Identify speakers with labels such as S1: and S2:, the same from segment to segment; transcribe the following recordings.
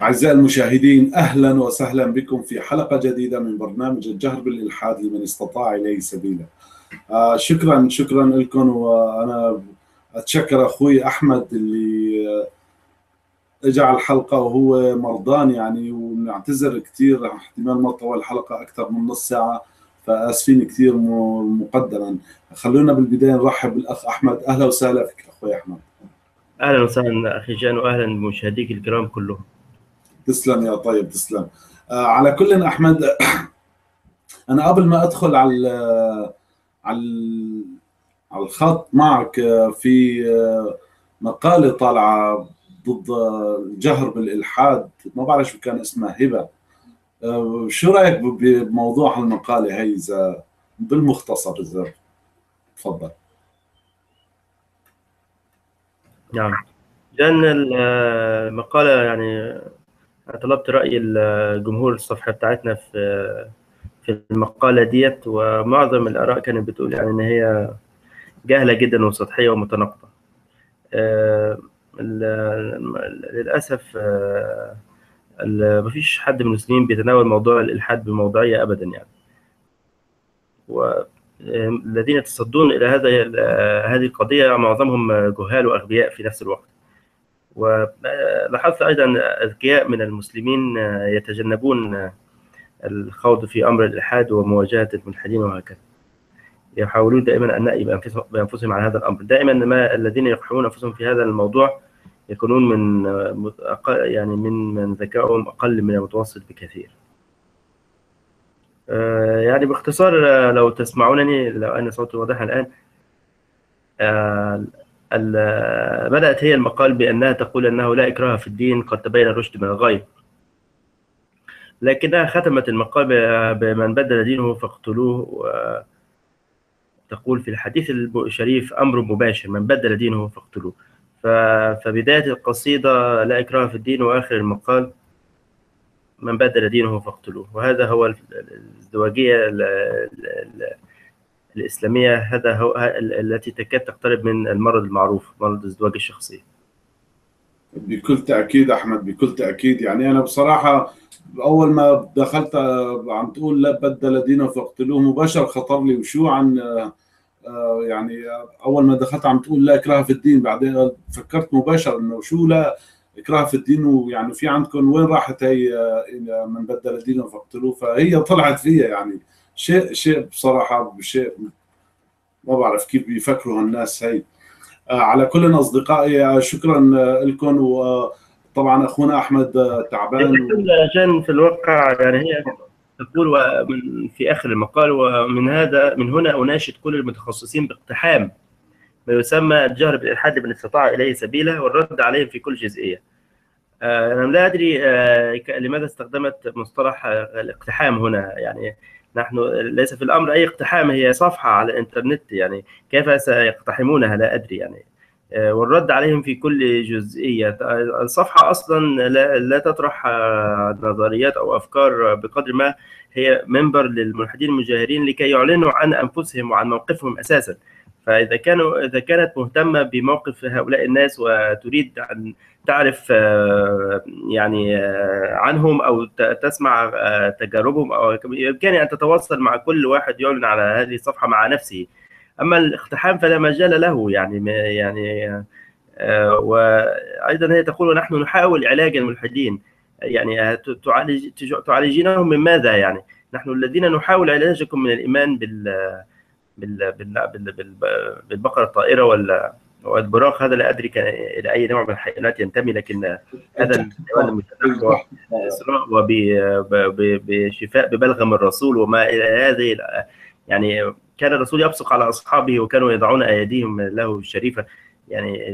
S1: أعزائي المشاهدين، أهلا وسهلا بكم في حلقة جديدة من برنامج الجهر بالإلحاد لمن استطاع إليه سبيلا. شكرا لكم، وأنا أتشكر أخوي أحمد اللي اجى على الحلقة وهو مرضان يعني، ونعتذر كثير احتمال ما تطول الحلقة أكثر من نص ساعة، فآسفين كثير مقدما. خلونا بالبداية نرحب بالأخ أحمد. أهلا وسهلا فيك أخوي أحمد.
S2: اهلا وسهلا اخي جان، واهلا بمشاهديك الكرام كلهم.
S1: تسلم يا طيب، تسلم. على كل أحمد، انا قبل ما ادخل على على الخط معك، في مقالة طالعة ضد الجهر بالإلحاد، ما بعرف شو كان اسمها، هبة. شو رأيك بموضوع المقالة هي، إذا بالمختصر إذا تفضل.
S2: نعم جان، المقالة يعني طلبت رأي الجمهور الصفحة بتاعتنا في المقالة ديت، ومعظم الآراء كانت بتقول يعني إن هي جاهلة جدا وسطحية ومتناقضة. للأسف مفيش حد من المسلمين بيتناول موضوع الإلحاد بموضوعية أبدا يعني. والذين يتصدون إلى هذه القضية معظمهم جهال وأغبياء في نفس الوقت. ولاحظت أيضا أذكياء من المسلمين يتجنبون الخوض في أمر الإلحاد ومواجهة الملحدين وهكذا. يحاولون دائما أن نأي بأنفسهم على هذا الأمر. دائما ما الذين يقحمون أنفسهم في هذا الموضوع يكونون من ذكائهم أقل من المتوسط بكثير. يعني باختصار، لو تسمعونني، لو أن صوتي واضح الآن. بدأت هي المقال بأنها تقول أنه لا إكراه في الدين، قد تبين الرشد من الغي، لكنها ختمت المقال بمن بدل دينه فاقتلوه، وتقول في الحديث الشريف أمر مباشر: من بدل دينه فاقتلوه. فبداية القصيدة لا إكراه في الدين، وآخر المقال من بدل دينه فاقتلوه. وهذا هو الازدواجية الإسلامية، هذا هو التي تكاد تقترب من المرض المعروف، مرض ازدواج الشخصية.
S1: بكل تأكيد أحمد، بكل تأكيد. يعني أنا بصراحة أول ما دخلت عم تقول لا بدل دينه فاقتلوه، مباشر خطر لي وشو عن يعني اول ما دخلت عم تقول لا اكراه في الدين، بعدين فكرت مباشر انه شو لا اكراه في الدين، ويعني في عندكم وين راحت هي من بدل دينه فاقتلوه، فهي طلعت فيها يعني شيء بصراحه، شيء ما بعرف كيف بيفكروا هالناس هي. على كل اصدقائي، شكرا لكم. وطبعا اخونا احمد تعبان
S2: عشان في الواقع يعني هي تقول في آخر المقال: من هنا أناشد كل المتخصصين باقتحام ما يسمى الجهر بالإلحاد من استطاع إليه سبيلا، والرد عليهم في كل جزئية. أنا لا أدري لماذا استخدمت مصطلح الاقتحام هنا. يعني نحن ليس في الأمر أي اقتحام، هي صفحة على الإنترنت، يعني كيف سيقتحمونها لا أدري يعني. والرد عليهم في كل جزئية. الصفحة أصلا لا تطرح نظريات أو أفكار بقدر ما هي منبر للملحدين المجاهرين لكي يعلنوا عن أنفسهم وعن موقفهم أساسا. فإذا كانت مهتمة بموقف هؤلاء الناس وتريد أن تعرف يعني عنهم أو تسمع تجاربهم، أو بإمكانها أن تتواصل مع كل واحد يعلن على هذه الصفحة مع نفسه. أما الاقتحام فلا مجال له يعني. وأيضا هي تقول: نحن نحاول علاج الملحدين. يعني تعالجينهم من ماذا؟ يعني نحن الذين نحاول علاجكم من الإيمان بالبقرة الطائرة والبراق. هذا لا أدري كان إلى أي نوع من الحيوانات ينتمي، لكن هذا الحيوان المتنحى وبإسراء وبشفاء ببلغم الرسول وما إلى هذه. يعني كان الرسول يبصق على أصحابه وكانوا يضعون أيديهم له الشريفة يعني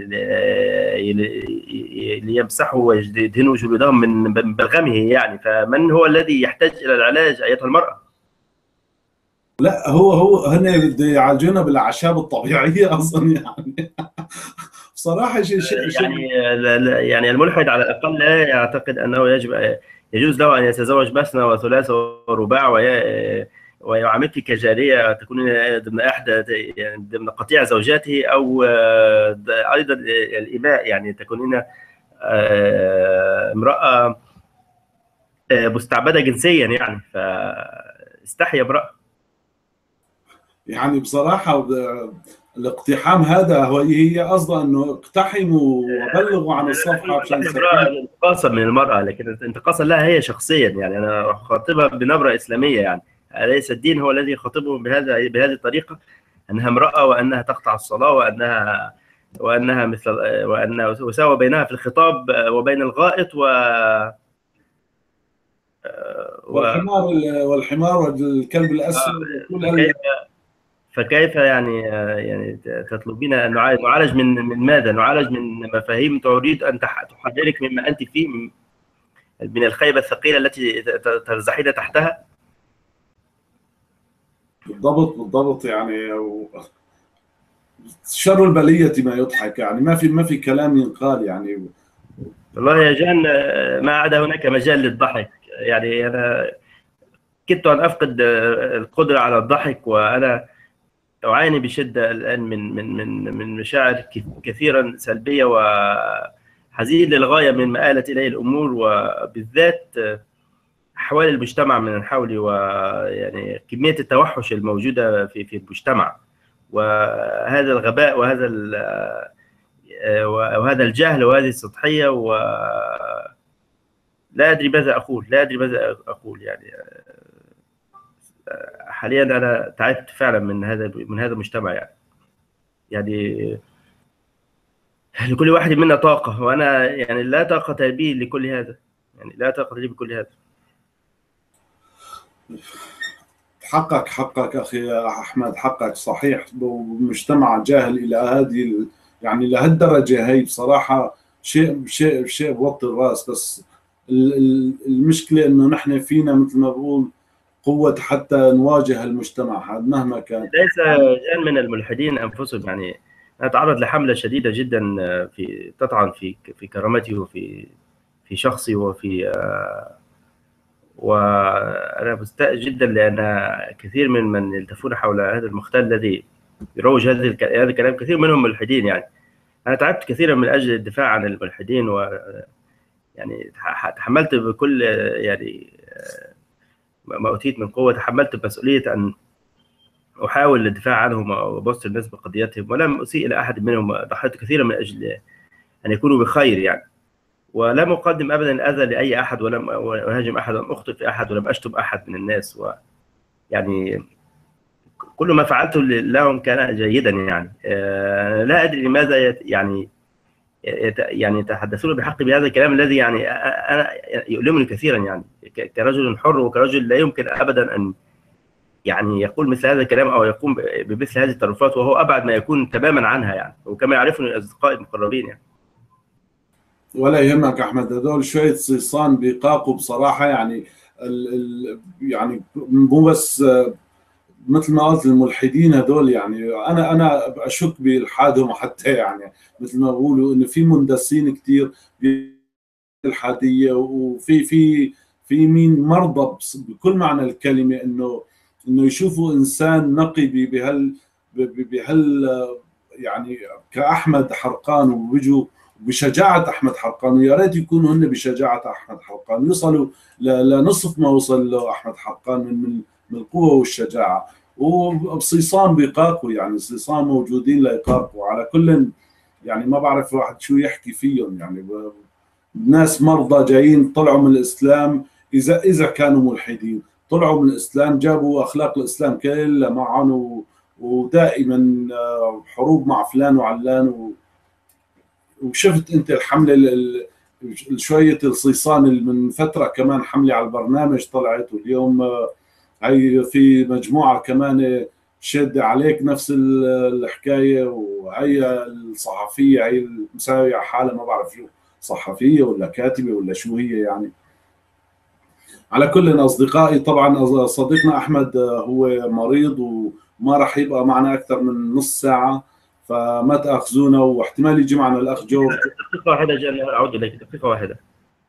S2: ليمسحوا ويدهنوا جلودهم من بلغمه. يعني فمن هو الذي يحتاج إلى العلاج أيتها المرأة؟
S1: لا، هو هن بده يعالجونا بالاعشاب الطبيعيه اصلا يعني. بصراحه
S2: يعني الملحد على الأقل لا يعتقد أنه يجوز له أن يتزوج مثنى وثلاث ورباع ويعاملك كجارية تكون ضمن يعني ضمن قطيع زوجاته، أو أيضا الإماء، يعني تكونين امرأة مستعبده جنسيا يعني، فاستحيا امراه.
S1: يعني بصراحة الاقتحام هذا هي قصدها انه اقتحموا وبلغوا عن الصفحة مشان
S2: امراه
S1: سفينة.
S2: انتقاصا من المراه، لكن انتقاصا لها هي شخصيا، يعني انا خاطبها بنبره اسلاميه يعني. اليس الدين هو الذي يخاطبهم بهذه الطريقه، انها امراه وانها تقطع الصلاه وانها مثل وان وساوى بينها في الخطاب وبين الغائط و...
S1: والحمار والحمار والكلب الاسود وكل
S2: فكيف فكيف يعني تطلبين ان نعالج من ماذا؟ نعالج من مفاهيم تريد ان تحررك مما انت فيه، من الخيبه الثقيله التي ترزحين تحتها.
S1: بالضبط بالضبط يعني شر البلية ما يضحك، يعني ما في كلام ينقال يعني.
S2: والله يا جان، ما عاد هناك مجال للضحك. يعني انا كدت ان افقد القدره على الضحك، وانا اعاني بشده الان من مشاعر كثيرا سلبيه، وحزين للغايه من ما آلت اليه الامور، وبالذات احوال المجتمع من حولي، ويعني كميه التوحش الموجوده في المجتمع، وهذا الغباء، وهذا الجهل، وهذه السطحيه، ولا ادري ماذا اقول، لا ادري ماذا اقول يعني. حاليا انا تعبت فعلا من هذا المجتمع يعني لكل واحد منا طاقه، وانا يعني لا طاقه لي لكل هذا، يعني لا طاقه لي بكل هذا.
S1: حقك اخي احمد، حقك صحيح. مجتمع جاهل الى يعني لهالدرجه هي بصراحه شيء بوطي الراس. بس المشكله انه نحن فينا مثل ما بقول قوه حتى نواجه المجتمع هذا مهما كان.
S2: ليس جان من الملحدين انفسهم يعني. انا اتعرض لحمله شديده جدا تطعن في كرامتي، في شخصي، وانا مستاء جدا، لان كثير من يلتفون حول هذا المختل الذي يروج هذا الكلام، كثير منهم ملحدين يعني. انا تعبت كثيرا من اجل الدفاع عن الملحدين، ويعني تحملت بكل يعني ما اوتيت من قوه، تحملت مسؤوليه ان احاول الدفاع عنهم وابصر الناس بقضيتهم، ولم اسيء الى احد منهم. ضحيت كثيرا من اجل ان يكونوا بخير يعني، ولم اقدم ابدا الاذى لاي احد، ولم اهاجم احد، ولم اخطئ في احد، ولم اشتم احد من الناس، ويعني كل ما فعلته لهم كان جيدا يعني. لا ادري لماذا يعني يتحدثون بحق بهذا الكلام الذي يعني انا يؤلمني كثيرا يعني، كرجل حر، وكرجل لا يمكن ابدا ان يعني يقول مثل هذا الكلام او يقوم بمثل هذه التصرفات، وهو ابعد ما يكون تماما عنها يعني، وكما يعرفني اصدقائي المقربين يعني.
S1: ولا يهمك احمد، هذول شويه صيصان بيقاقوا بصراحه يعني. يعني مو بس مثل ما قلت الملحدين هذول، يعني انا اشك بالحادهم حتى يعني مثل ما بقولوا انه في مندسين كثير بالحاديه، وفي مين مرضى بكل معنى الكلمه، انه يشوفوا انسان نقي بهال يعني كاحمد حرقان، وبيجوا بشجاعه احمد حرقان، ويا ريت يكونوا هن بشجاعه احمد حرقان، يوصلوا لنصف ما وصل له احمد حرقان من القوه والشجاعه. وبصيصان بيقاقوا، يعني صيصان موجودين ليقاقوا على كل. يعني ما بعرف واحد شو يحكي فيهم يعني. ناس مرضى جايين طلعوا من الاسلام، اذا كانوا ملحدين طلعوا من الاسلام، جابوا اخلاق الاسلام كلها معهم، ودائما حروب مع فلان وعلان. وشفت انت الحمله شويه الصيصان اللي من فتره كمان حمله على البرنامج طلعت، واليوم هي في مجموعه كمان شد عليك نفس الحكايه. وهي الصحفيه هي مساويه حالها، ما بعرف شو صحفيه ولا كاتبه ولا شو هي يعني. على كل اصدقائي، طبعا صديقنا احمد هو مريض وما راح يبقى معنا اكثر من نص ساعه، فما تاخذونا، واحتمال يجي معنا الاخ جورج.
S2: دقيقه واحده جان، اعود اليك دقيقه واحده.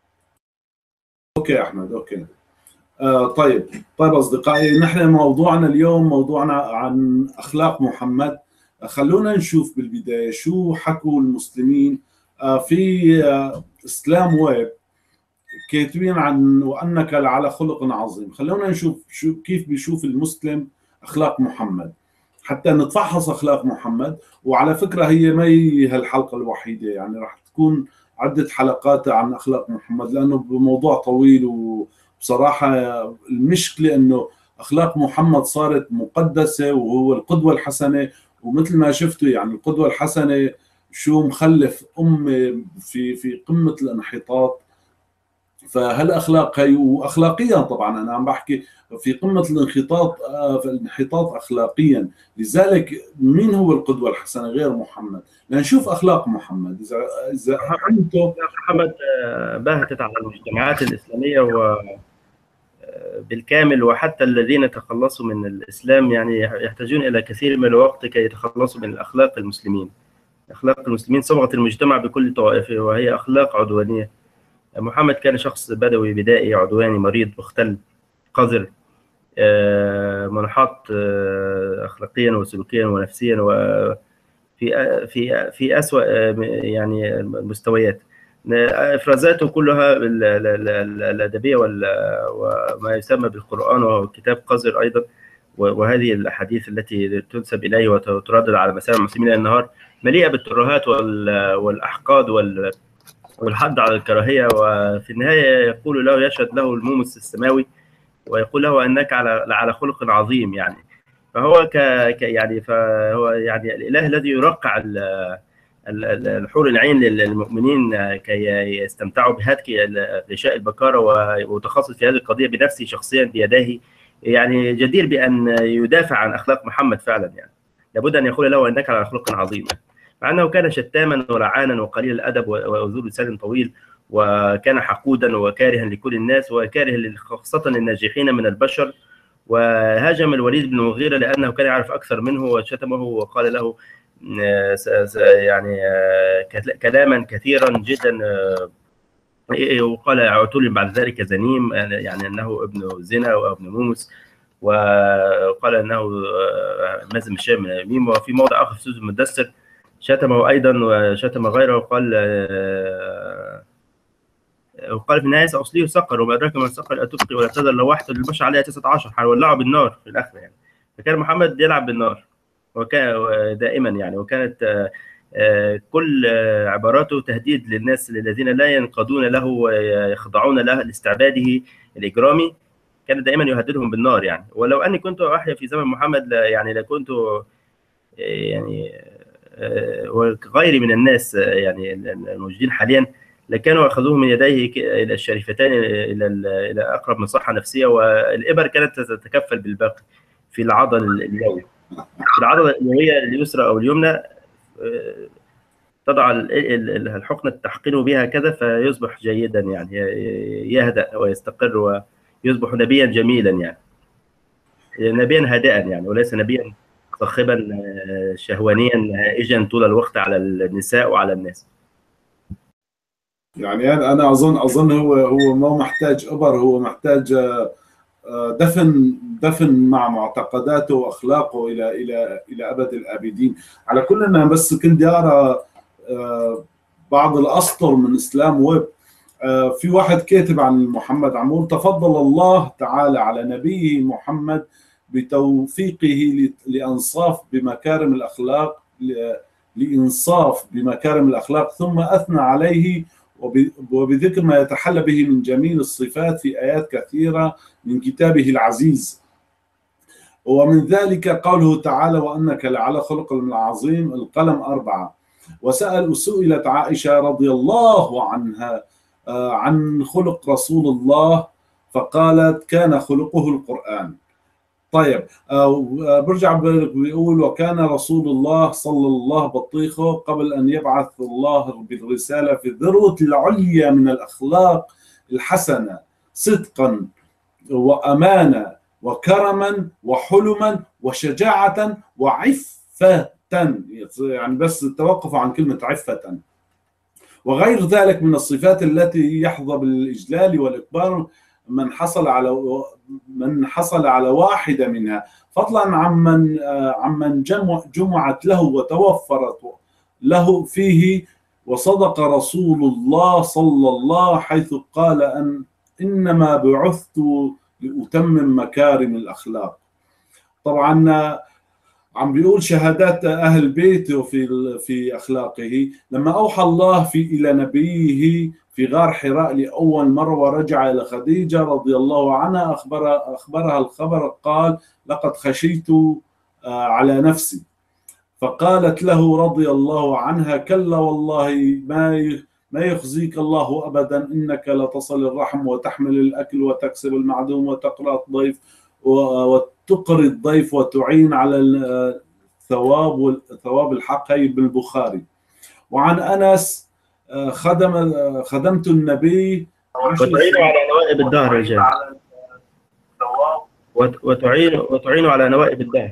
S1: اوكي احمد، اوكي. طيب اصدقائي، نحن موضوعنا اليوم موضوعنا عن اخلاق محمد. خلونا نشوف بالبدايه شو حكوا المسلمين في اسلام ويب. كاتبين عن وأنك لعلى خلق عظيم. خلونا نشوف كيف بيشوف المسلم أخلاق محمد حتى نتفحص أخلاق محمد. وعلى فكرة هي ما هي هالحلقة الوحيدة، يعني راح تكون عدة حلقات عن أخلاق محمد لأنه بموضوع طويل. وبصراحة المشكلة أنه أخلاق محمد صارت مقدسة وهو القدوة الحسنة، ومثل ما شفتوا يعني القدوة الحسنة شو مخلف أمة في قمة الانحطاط. فهالأخلاق هي وأخلاقيا طبعا أنا عم بحكي في قمة الانحطاط، في الانحطاط أخلاقيا. لذلك مين هو القدوة الحسنة غير محمد؟ لنشوف أخلاق محمد. إذا أنتم
S2: محمد باهتت على المجتمعات الإسلامية بالكامل، وحتى الذين تخلصوا من الإسلام يعني يحتاجون إلى كثير من الوقت كي يتخلصوا من أخلاق المسلمين. أخلاق المسلمين صبغت المجتمع بكل طوائفه، وهي أخلاق عدوانية. محمد كان شخص بدوي بدائي عدواني مريض مختل قذر، منحط أخلاقيا وسلوكيا ونفسيا، وفي في أسوأ يعني المستويات. إفرازاته كلها الأدبية وما يسمى بالقرآن، وهو كتاب قذر أيضا. وهذه الأحاديث التي تنسب إليه وتردد على مسامع المسلمين النهار مليئة بالترهات والأحقاد والحد على الكراهية. وفي النهاية يقول له، يشهد له المومس السماوي ويقول له أنك على خلق عظيم. يعني فهو فهو يعني الإله الذي يرقع الحور العين للمؤمنين كي يستمتعوا بهتك غشاء البكارة، ومتخصص في هذه القضية بنفسه شخصيا بيديه. يعني جدير بأن يدافع عن أخلاق محمد فعلا. يعني لابد أن يقول له أنك على خلق عظيم، مع أنه كان شتاما ولعانا وقليل الأدب وذو لسان طويل، وكان حقودا وكارها لكل الناس، وكاره خاصة الناجحين من البشر. وهاجم الوليد بن المغيرة لأنه كان يعرف أكثر منه، وشتمه وقال له يعني كلاما كثيرا جدا، وقال عتول بعد ذلك زنيم، يعني أنه ابن زنا وابن مومس، وقال أنه مازن الشام من ميم. وفي موضع آخر في سورة المدثر شتمه أيضا وشتم غيره، وقال في النهاية سأصليه سقر وما أدراك ما سقر أتبقي ولا تذر لوحده للبشر عليها 19 هيولعوا بالنار في الآخر. يعني فكان محمد يلعب بالنار وكان دائما يعني، وكانت كل عباراته تهديد للناس الذين لا ينقادون له ويخضعون له لاستعباده الإجرامي. كان دائما يهددهم بالنار. يعني ولو أني كنت أحيا في زمن محمد يعني لكنت يعني وغيري من الناس يعني الموجودين حاليا لكانوا أخذوه من يديه إلى الشريفتين إلى أقرب مصحة نفسية، والإبر كانت تتكفل بالباقي في العضل اليومي. في العضلة اليومية اليسرى أو اليمنى تضع الحقنة تحقنه بها كذا فيصبح جيدا، يعني يهدأ ويستقر ويصبح نبيا جميلا، يعني نبيا هادئا يعني، وليس نبيا صاخبا شهوانيا هائجا طول الوقت على النساء وعلى الناس.
S1: يعني أنا أظن هو ما محتاج إبر، هو محتاج دفن مع معتقداته واخلاقه الى ابد الابدين. على كل انا بس كنت اقرا بعض الاسطر من اسلام ويب. في واحد كاتب عن محمد عمور: تفضل الله تعالى على نبيه محمد بتوفيقه لانصاف بمكارم الاخلاق ثم اثنى عليه وبذكر ما يتحلى به من جميل الصفات في آيات كثيرة من كتابه العزيز. ومن ذلك قوله تعالى: وأنك لعلى خلق عظيم، القلم 4. سئلت عائشة رضي الله عنها عن خلق رسول الله فقالت: كان خلقه القرآن. طيب برجع بيقول: وكان رسول الله صلى الله بطيخه قبل أن يبعث الله بالرسالة في الذروة العليا من الأخلاق الحسنة، صدقا وأمانة وكرما وحلما وشجاعة وعفة. يعني بس التوقف عن كلمة عفة وغير ذلك من الصفات التي يحظى بالإجلال والإكبار من حصل على واحدة منها، فضلا عمن جمعت له وتوفرت له فيه وصدق رسول الله صلى الله حيث قال إنما بعثت لأتمم مكارم الأخلاق. طبعا عم بيقول شهادات أهل بيته في أخلاقه. لما أوحى الله إلى نبيه في غار حراء لأول مرة ورجع إلى خديجة رضي الله عنها أخبرها الخبر، قال لقد خشيت على نفسي، فقالت له رضي الله عنها كلا والله ما يخزيك الله أبدا، إنك لتصل الرحم وتحمل الأكل وتكسب المعدوم وتقرأ الضيف وتقري الضيف وتعين على ثواب الحق. هي بالبخاري. وعن أنس خدمت النبي
S2: وتعين على نوائب الدهر يا جماعة، وتعين على نوائب الدهر.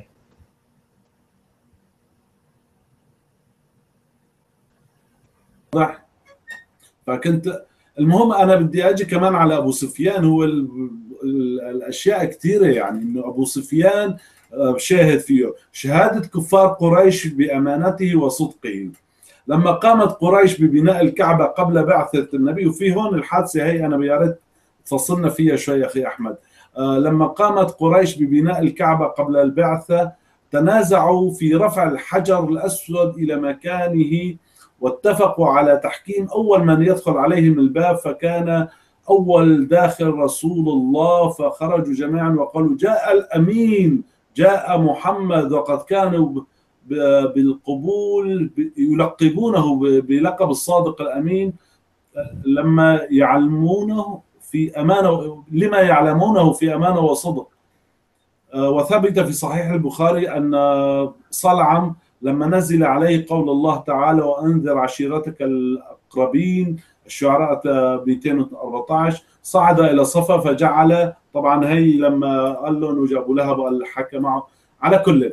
S1: فكنت المهم أنا بدي أجي كمان على أبو سفيان. هو الأشياء كثيرة، يعني إنه أبو سفيان شاهد فيه شهادة كفار قريش بأمانته وصدقه. لما قامت قريش ببناء الكعبة قبل بعثة النبي، وفي هون الحادثة هي أنا يا ريت تفصلنا فيها شوي أخي أحمد. لما قامت قريش ببناء الكعبة قبل البعثة تنازعوا في رفع الحجر الأسود إلى مكانه، واتفقوا على تحكيم أول من يدخل عليهم الباب، فكان أول داخل رسول الله، فخرجوا جميعا وقالوا جاء الأمين، جاء محمد، وقد كانوا بالقبول يلقبونه بلقب الصادق الأمين لما يعلمونه في أمانة، لما يعلمونه في أمانة وصدق. وثبت في صحيح البخاري أن صلعم لما نزل عليه قول الله تعالى وأنذر عشيرتك الأقربين، الشعراء 214، صعد إلى صفا فجعل، طبعا هي لما قال له أنه جابوا لهب وقال حكى معه. على كل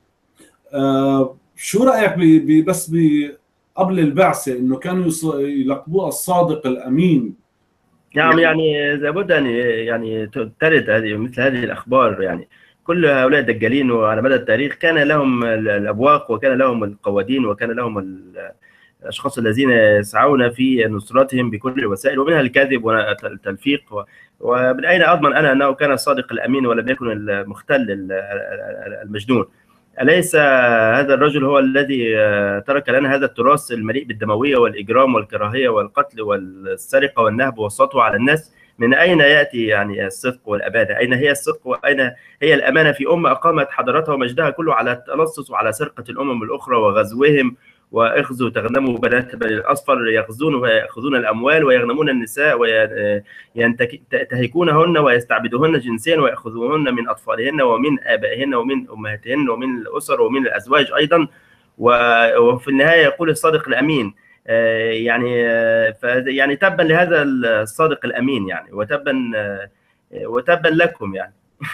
S1: شو رأيك بس قبل البعثة إنه كانوا يلقبوه الصادق الأمين؟
S2: نعم، يعني لابد أن يعني ترد هذه مثل هذه الأخبار. يعني كل هؤلاء الدجالين وعلى مدى التاريخ كان لهم الأبواق وكان لهم القوادين وكان لهم الأشخاص الذين يسعون في نصرتهم بكل الوسائل، ومنها الكذب والتلفيق. ومن أين أضمن أنا أنه كان الصادق الأمين ولم يكن المختل المجنون؟ أليس هذا الرجل هو الذي ترك لنا هذا التراث المليء بالدموية والإجرام والكراهية والقتل والسرقة والنهب والسطو على الناس؟ من أين يأتي يعني الصدق والأمانة؟ أين هي الصدق وأين هي الأمانة في أمة أقامت حضارتها ومجدها كله على التلصص وعلى سرقة الأمم الأخرى وغزوهم، وإخذوا تغنموا بنات بني الأصفر، يغزون ويأخذون الأموال ويغنمون النساء وينتهكونهن ويستعبدوهن جنسيا ويأخذوهن من أطفالهن ومن آبائهن ومن أمهاتهن ومن الأسر ومن الأزواج أيضا. وفي النهاية يقول الصادق الأمين. يعني تبا لهذا الصادق الأمين، يعني وتبا لكم يعني.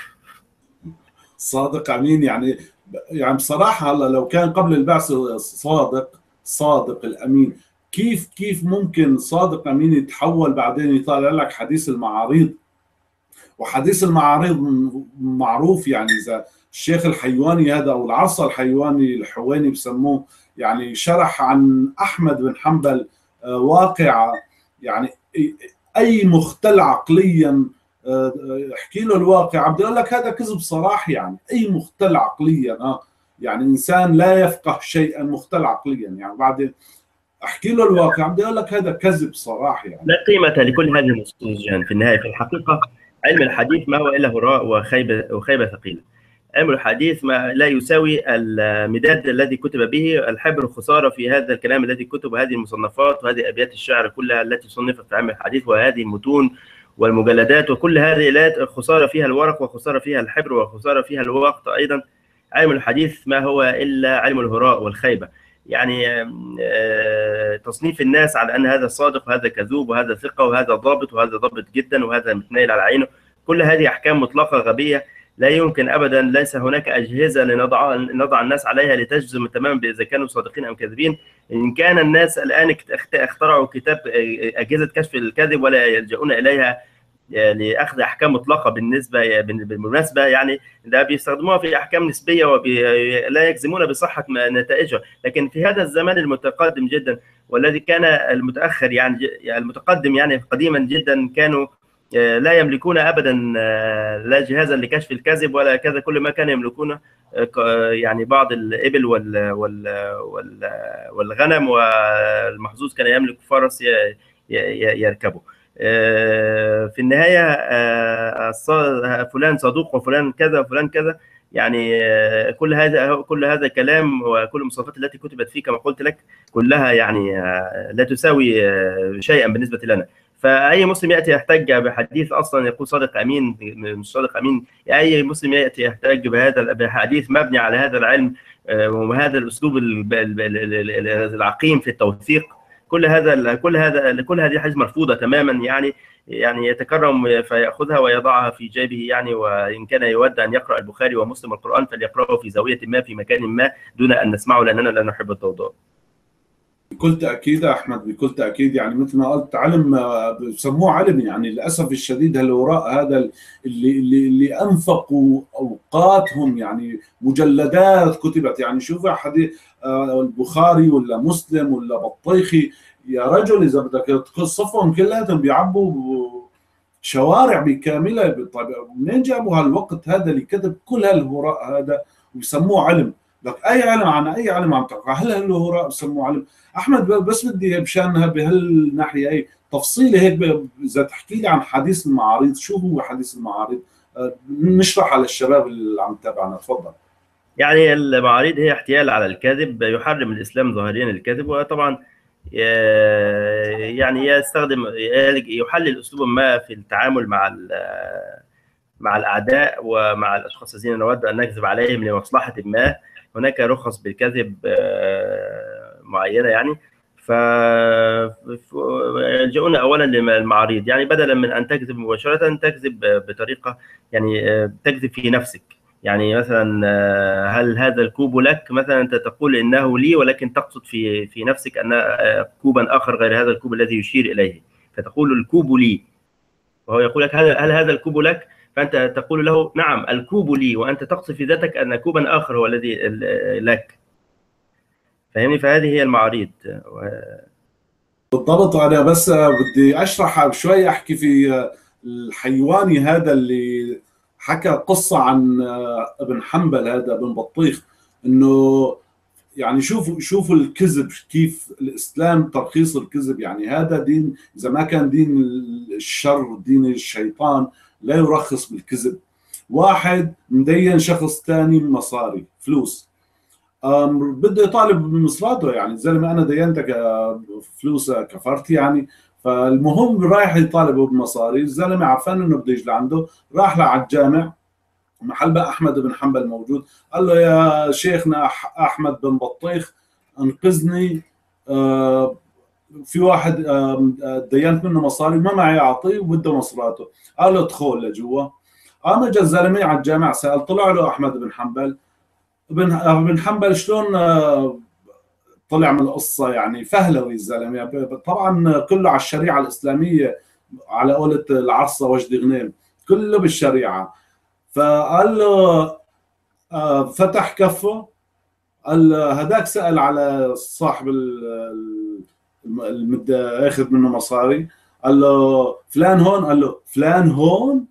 S1: صادق أمين يعني بصراحة هلا لو كان قبل البعث صادق الأمين، كيف ممكن صادق أمين يتحول بعدين يطلع لك حديث المعاريض؟ وحديث المعاريض معروف، يعني إذا الشيخ الحيواني هذا أو العصا الحواني بسموه، يعني شرح عن أحمد بن حنبل واقعة، يعني أي مختل عقليا احكي له الواقع بدي اقول لك هذا كذب صراح. يعني اي مختل عقليا يعني انسان لا يفقه شيئا مختل عقليا، يعني بعدين احكي له الواقع بدي اقول لك هذا كذب صراح. يعني
S2: لا قيمة لكل هذه النصوص في النهاية. في الحقيقة علم الحديث ما هو إلا هراء وخيبة ثقيلة. علم الحديث ما لا يساوي المداد الذي كتب به الحبر، خسارة في هذا الكلام الذي كتب، هذه المصنفات وهذه أبيات الشعر كلها التي صنفت في علم الحديث، وهذه المتون والمجلدات وكل هذه لا خسارة فيها الورق وخسارة فيها الحبر وخسارة فيها الوقت أيضا. علم الحديث ما هو إلا علم الهراء والخيبة. يعني تصنيف الناس على أن هذا صادق وهذا كذوب وهذا ثقة وهذا ضابط وهذا ضابط جدا وهذا متنيل على عينه، كل هذه أحكام مطلقة غبية لا يمكن أبدا. ليس هناك أجهزة لنضع الناس عليها لتجزم تماما إذا كانوا صادقين أم كاذبين. إن كان الناس الآن اخترعوا كتاب أجهزة كشف الكذب ولا يلجؤون إليها لاخذ احكام مطلقه بالمناسبه، يعني ده بيستخدموها في احكام نسبيه ولا يجزمون بصحه نتائجها. لكن في هذا الزمان المتقدم جدا والذي كان المتاخر، يعني المتقدم يعني قديما جدا، كانوا لا يملكون ابدا لا جهازا لكشف الكذب ولا كذا. كل ما كانوا يملكونه يعني بعض الابل والغنم، والمحظوظ كان يملك فرس يركبه. في النهايه فلان صدوق وفلان كذا وفلان كذا، يعني كل هذا كلام، وكل المصطلحات التي كتبت فيه كما قلت لك كلها يعني لا تساوي شيئا بالنسبه لنا. فاي مسلم ياتي يحتج بحديث اصلا يقول صادق امين مش صادق امين، اي مسلم ياتي يحتج بحديث مبني على هذا العلم وهذا الاسلوب العقيم في التوثيق، كل هذه حاجات مرفوضه تماما. يعني يتكرم فيأخذها ويضعها في جيبه، يعني وإن كان يود أن يقرأ البخاري ومسلم والقرآن فليقرأه في زاوية ما في مكان ما دون أن نسمعه، لأننا لا نحب الضوضاء.
S1: بكل تأكيد يا أحمد، بكل تأكيد. يعني مثل ما قلت علم بسموه علم، يعني للأسف الشديد هالوراء هذا اللي أنفقوا أوقاتهم، يعني مجلدات كتبت. يعني شوف حديث البخاري ولا مسلم ولا بطيخي، يا رجل إذا بدك صفهم كلهم بيعبوا شوارع بكاملة. طيب منين جابوا هالوقت هذا اللي كتب كل هالهراء هذا وبسموه علم؟ لك اي علم عن اي علم عم تقرا؟ هل هالهراء بسموه علم؟ احمد بس بدي مشانها بهالناحيه اي تفصيله هيك، اذا تحكي لي عن حديث المعاريض، شو هو حديث المعاريض؟ نشرح على الشباب اللي عم تتابعنا، تفضل.
S2: يعني المعاريض هي احتيال على الكذب، يحرم الإسلام ظاهريا الكذب، وطبعا يعني يحلل أسلوبا ما في التعامل مع الأعداء ومع الأشخاص الذين نود أن نكذب عليهم لمصلحة ما. هناك رخص بالكذب معينة يعني. فيلجؤون أولا للمعاريض، يعني بدلا من أن تكذب مباشرة تكذب بطريقة يعني تكذب في نفسك. يعني مثلا هل هذا الكوب لك؟ مثلا أنت تقول إنه لي، ولكن تقصد في نفسك أن كوبا آخر غير هذا الكوب الذي يشير إليه، فتقول الكوب لي، وهو يقول لك هل هذا الكوب لك؟ فأنت تقول له نعم الكوب لي، وأنت تقصد في ذاتك أن كوبا آخر هو الذي لك. فاهمني؟ فهذه هي المعاريض.
S1: بالضبط. أنا بس بدي أشرح شوي، أحكي في الحيواني هذا اللي حكى قصة عن ابن حنبل، هذا ابن بطيخ، إنه يعني شوفوا الكذب، كيف الإسلام ترخيص الكذب. يعني هذا دين، إذا ما كان دين الشر دين الشيطان، لا يرخص بالكذب. واحد مدين شخص ثاني مصاري فلوس، بده يطالب بمصراته. يعني الزلمه انا دينتك فلوس كفرت يعني. فالمهم رايح يطالبه بمصاري، الزلمه عرفان انه بده يجي لعنده، راح على الجامع محل بقى احمد بن حنبل موجود، قال له يا شيخنا احمد بن بطيخ انقذني، في واحد دينت منه مصاري ما معي اعطيه وبده مصراته. قال له ادخل لجوا. قام اجى الزلمه على الجامع سال، طلع له احمد بن حنبل. ابن حنبل شلون طلع من القصه؟ يعني فهلوي الزلمه، يعني طبعا كله على الشريعه الاسلاميه، على قولة العرصه وجدي غنيم، كله بالشريعه. فقال له فتح كفه، قال هداك سأل على صاحب المدة اخذ منه مصاري، قال له فلان هون، قال له فلان هون،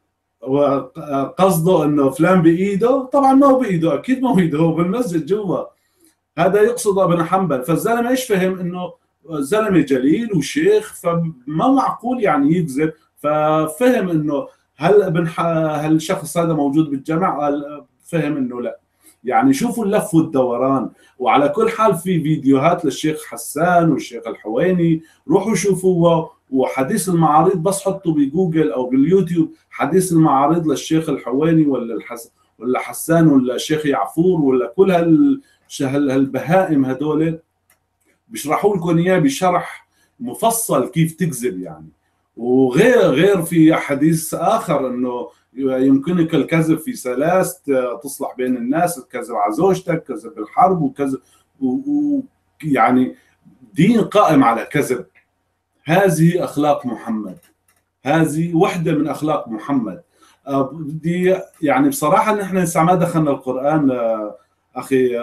S1: وقصده انه فلان بايده، طبعا ما هو بايده، اكيد ما هو بايده، هو بالمسجد جوا. هذا يقصد ابن حنبل. فالزلمه ايش فهم؟ انه زلمه جليل وشيخ، فما معقول يعني يكذب. ففهم انه هل الشخص هذا موجود بالجمع؟ قال فهم انه لا. يعني شوفوا اللف والدوران. وعلى كل حال في فيديوهات للشيخ حسان والشيخ الحويني، روحوا شوفوا. وحديث المعاريض بس حطوا بجوجل او باليوتيوب حديث المعاريض للشيخ الحويني ولا حسان ولا الشيخ يعفور ولا كل هالبهائم هدول، بيشرحوا لكم اياه بشرح مفصل كيف تكذب يعني. وغير في حديث اخر انه يمكنك الكذب في ثلاث تصلح بين الناس، الكذب على زوجتك، كذب بالحرب، وكذب يعني دين قائم على كذب. هذه اخلاق محمد، هذه وحده من اخلاق محمد. بدي يعني بصراحه نحن لسه ما دخلنا القران اخي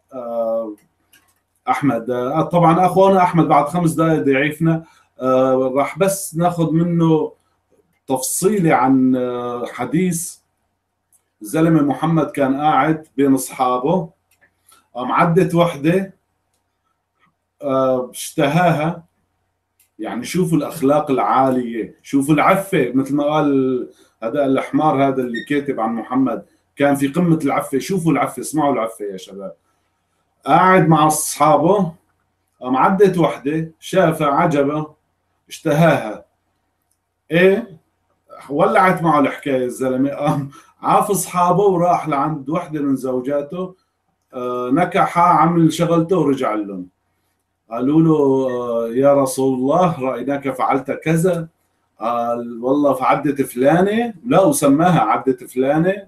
S1: احمد. طبعا اخونا احمد بعد 5 دقائق بده يعيفنا. راح بس ناخذ منه تفصيلي عن حديث زلمه محمد كان قاعد بين اصحابه، قام عدت وحده اشتهاها. يعني شوفوا الاخلاق العاليه، شوفوا العفه، مثل ما قال هذا الحمار هذا اللي كاتب عن محمد، كان في قمه العفه. شوفوا العفه، اسمعوا العفه يا شباب. قاعد مع اصحابه، قام عدت وحده شافها عجبه اشتهاها. ايه، ولعت معه الحكايه. الزلمه قام عاف اصحابه وراح لعند وحده من زوجاته، نكحها، عمل شغلته ورجع لهم. قالوا له يا رسول الله رأيناك فعلت كذا. قال والله فعدت فلانة، لا وسماها عدت فلانة،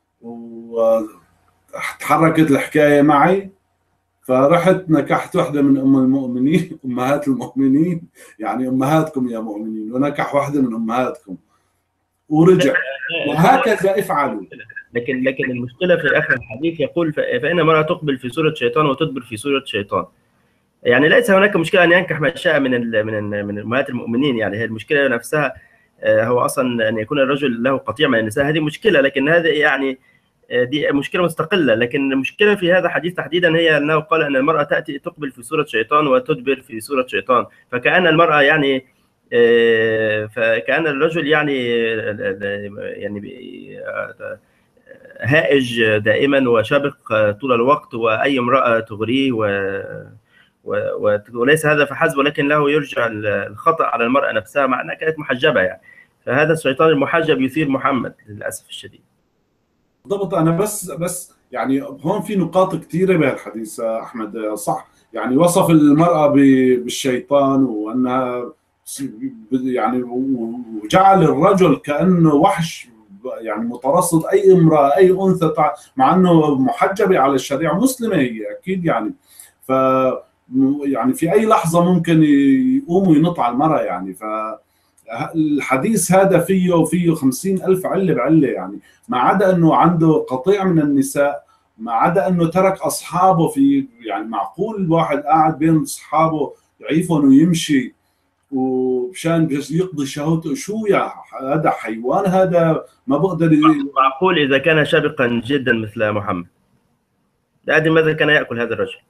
S1: وتحركت الحكاية معي، فرحت نكحت واحدة من أم المؤمنين، أمهات المؤمنين، يعني أمهاتكم يا مؤمنين، ونكح واحدة من أمهاتكم ورجع، وهكذا افعلوا.
S2: لكن المشكله في اخر الحديث يقول فان المرأة تقبل في صوره شيطان وتدبر في صوره شيطان. يعني ليس هناك مشكله ان ينكح من شاء من امهات المؤمنين، يعني هي المشكله نفسها هو اصلا ان يكون الرجل له قطيع من النساء، هذه مشكله، لكن هذه يعني دي مشكله مستقله. لكن المشكله في هذا الحديث تحديدا هي انه قال ان المراه تاتي تقبل في صوره شيطان وتدبر في صوره شيطان، فكأن المراه يعني فكأن الرجل يعني هائج دائما وشبق طول الوقت، واي امراه تغريه وليس هذا فحسب، ولكن له يرجع الخطأ على المرأة نفسها مع أنها كانت محجبة يعني. فهذا الشيطان المحجب يثير محمد للأسف الشديد.
S1: بالضبط. أنا بس يعني هون في نقاط كثيرة بهالحديث أحمد، صح؟ يعني وصف المرأة بالشيطان وأنها يعني، وجعل الرجل كأنه وحش يعني مترصد أي امرأة أي أنثى، مع أنه محجبة على الشريعة، مسلمة هي أكيد يعني. ف يعني في أي لحظة ممكن يقوم وينط على المرأة يعني. فالحديث هذا فيه 50,000 علة بعلة يعني، ما عدا أنه عنده قطيع من النساء، ما عدا أنه ترك أصحابه في، يعني معقول الواحد قاعد بين أصحابه يعيفهم ويمشي ومشان بس يقضي شهوته؟ شو يا هذا حيوان، هذا ما بقدر
S2: معقول إذا كان شبقا جدا مثل محمد، لا أدري ماذا كان يأكل هذا الرجل.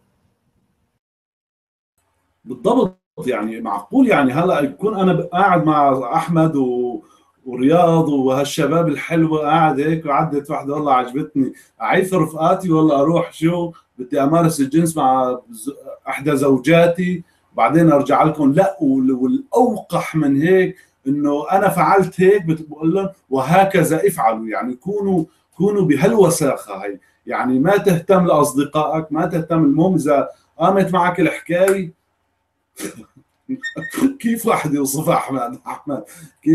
S1: بالضبط. يعني معقول يعني هلا يكون انا قاعد مع احمد ورياض وهالشباب الحلوه، قاعد هيك وعدت واحده والله عجبتني، اعيث رفقاتي والله اروح شو بدي امارس الجنس مع احدى زوجاتي بعدين ارجع لكم؟ لا. والاوقح من هيك انه انا فعلت هيك، بقول لهم وهكذا افعلوا. يعني كونوا بهالوساخه هي، يعني ما تهتم لاصدقائك، ما تهتم. المهم اذا قامت معك الحكايه كيف واحد يوصف احمد كيف؟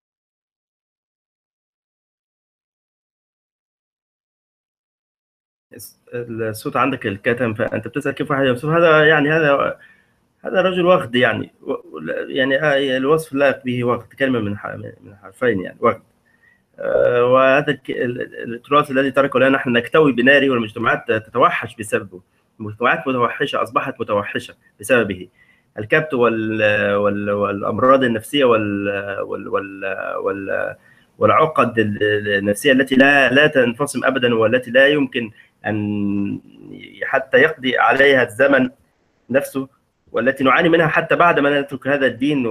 S2: الصوت عندك الكتم، فأنت بتسأل كيف واحد يوصف هذا. يعني هذا رجل وغد يعني، يعني الوصف اللائق به وغد، كلمة من حرفين يعني وغد. وهذا التراث الذي تركه لنا نحن نكتوي بناره، والمجتمعات تتوحش بسببه. المجتمعات متوحشة، أصبحت متوحشة بسببه. الكبت والأمراض النفسية والعقد النفسية التي لا تنفصم أبدا، والتي لا يمكن أن حتى يقضي عليها الزمن نفسه، والتي نعاني منها حتى بعد ما نترك هذا الدين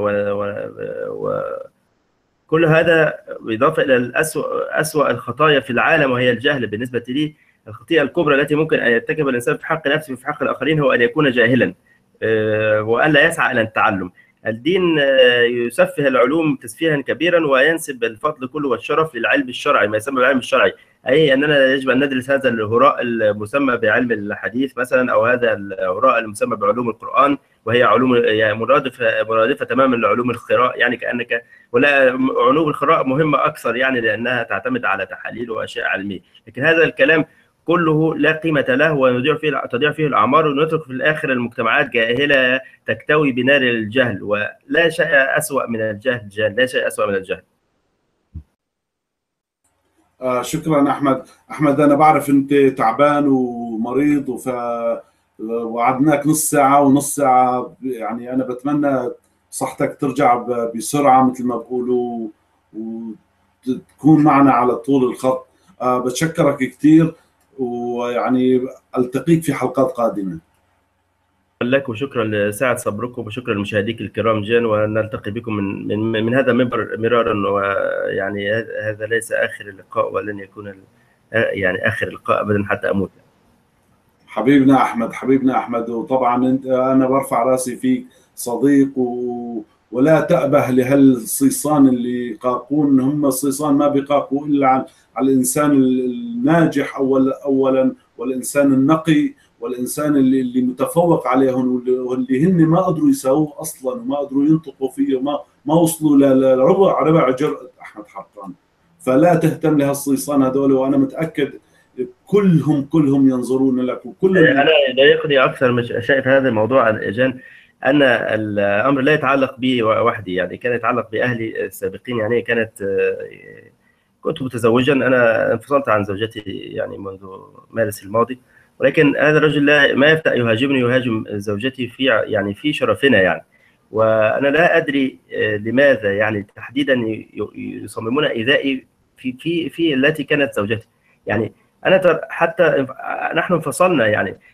S2: كل هذا بالإضافة إلى أسوأ الخطايا في العالم، وهي الجهل. بالنسبة لي الخطيئة الكبرى التي ممكن أن يرتكبها الإنسان في حق نفسه وفي حق الآخرين هو أن يكون جاهلا، وأن لا يسعى إلى التعلم. الدين يسفه العلوم تسفيها كبيرا، وينسب الفضل كله والشرف للعلم الشرعي، ما يسمى بالعلم الشرعي، أي أننا يجب أن ندرس هذا الهراء المسمى بعلم الحديث مثلا، أو هذا الهراء المسمى بعلوم القرآن، وهي علوم يعني مرادفة تماما لعلوم القراء، يعني كأنك، ولا علوم القراء مهمة أكثر يعني لأنها تعتمد على تحاليل وأشياء علمية. لكن هذا الكلام كله لا قيمة له، تضيع فيه الأعمار، ونترك في الآخر المجتمعات جاهلة تكتوي بنار الجهل. ولا شيء أسوأ من الجهل، لا شيء أسوأ من الجهل.
S1: شكرا احمد. احمد انا بعرف انت تعبان ومريض وعدناك نص ساعه ونص ساعه، يعني انا بتمنى صحتك ترجع بسرعه مثل ما بقولوا، وتكون معنا على طول الخط. بتشكرك كثير، ويعني التقيك في حلقات قادمه.
S2: لك وشكرا لسعة صبركم، وشكرا لمشاهديك الكرام جان، ونلتقي بكم من هذا المنبر مرارا. ويعني هذا ليس آخر اللقاء، ولن يكون يعني آخر لقاء أبدا حتى أموت.
S1: حبيبنا احمد، حبيبنا احمد، وطبعا انت انا برفع راسي فيك صديق، ولا تأبه لهالصيصان اللي يقاقون. هم الصيصان ما بيقاقوا الا على الانسان الناجح اولا، والانسان النقي، والانسان اللي متفوق عليهم، واللي هن ما قدروا يساووه اصلا، وما قدروا ينطقوا فيه، وما وصلوا لربع جرأة احمد حقان. فلا تهتم لهالصيصان هذول، وانا متأكد كلهم ينظرون لك، وكل
S2: أنا يضايقني أكثر مش شايف هذا الموضوع جان، أن الأمر لا يتعلق بي وحدي، يعني كان يتعلق بأهلي السابقين. يعني كنت متزوجا، أنا انفصلت عن زوجتي يعني منذ مارس الماضي، ولكن هذا الرجل ما يفتأ يهاجمني، يهاجم زوجتي في يعني في شرفنا يعني. وأنا لا أدري لماذا يعني تحديدا يصممون إيذائي في التي كانت زوجتي. يعني أنا حتى نحن انفصلنا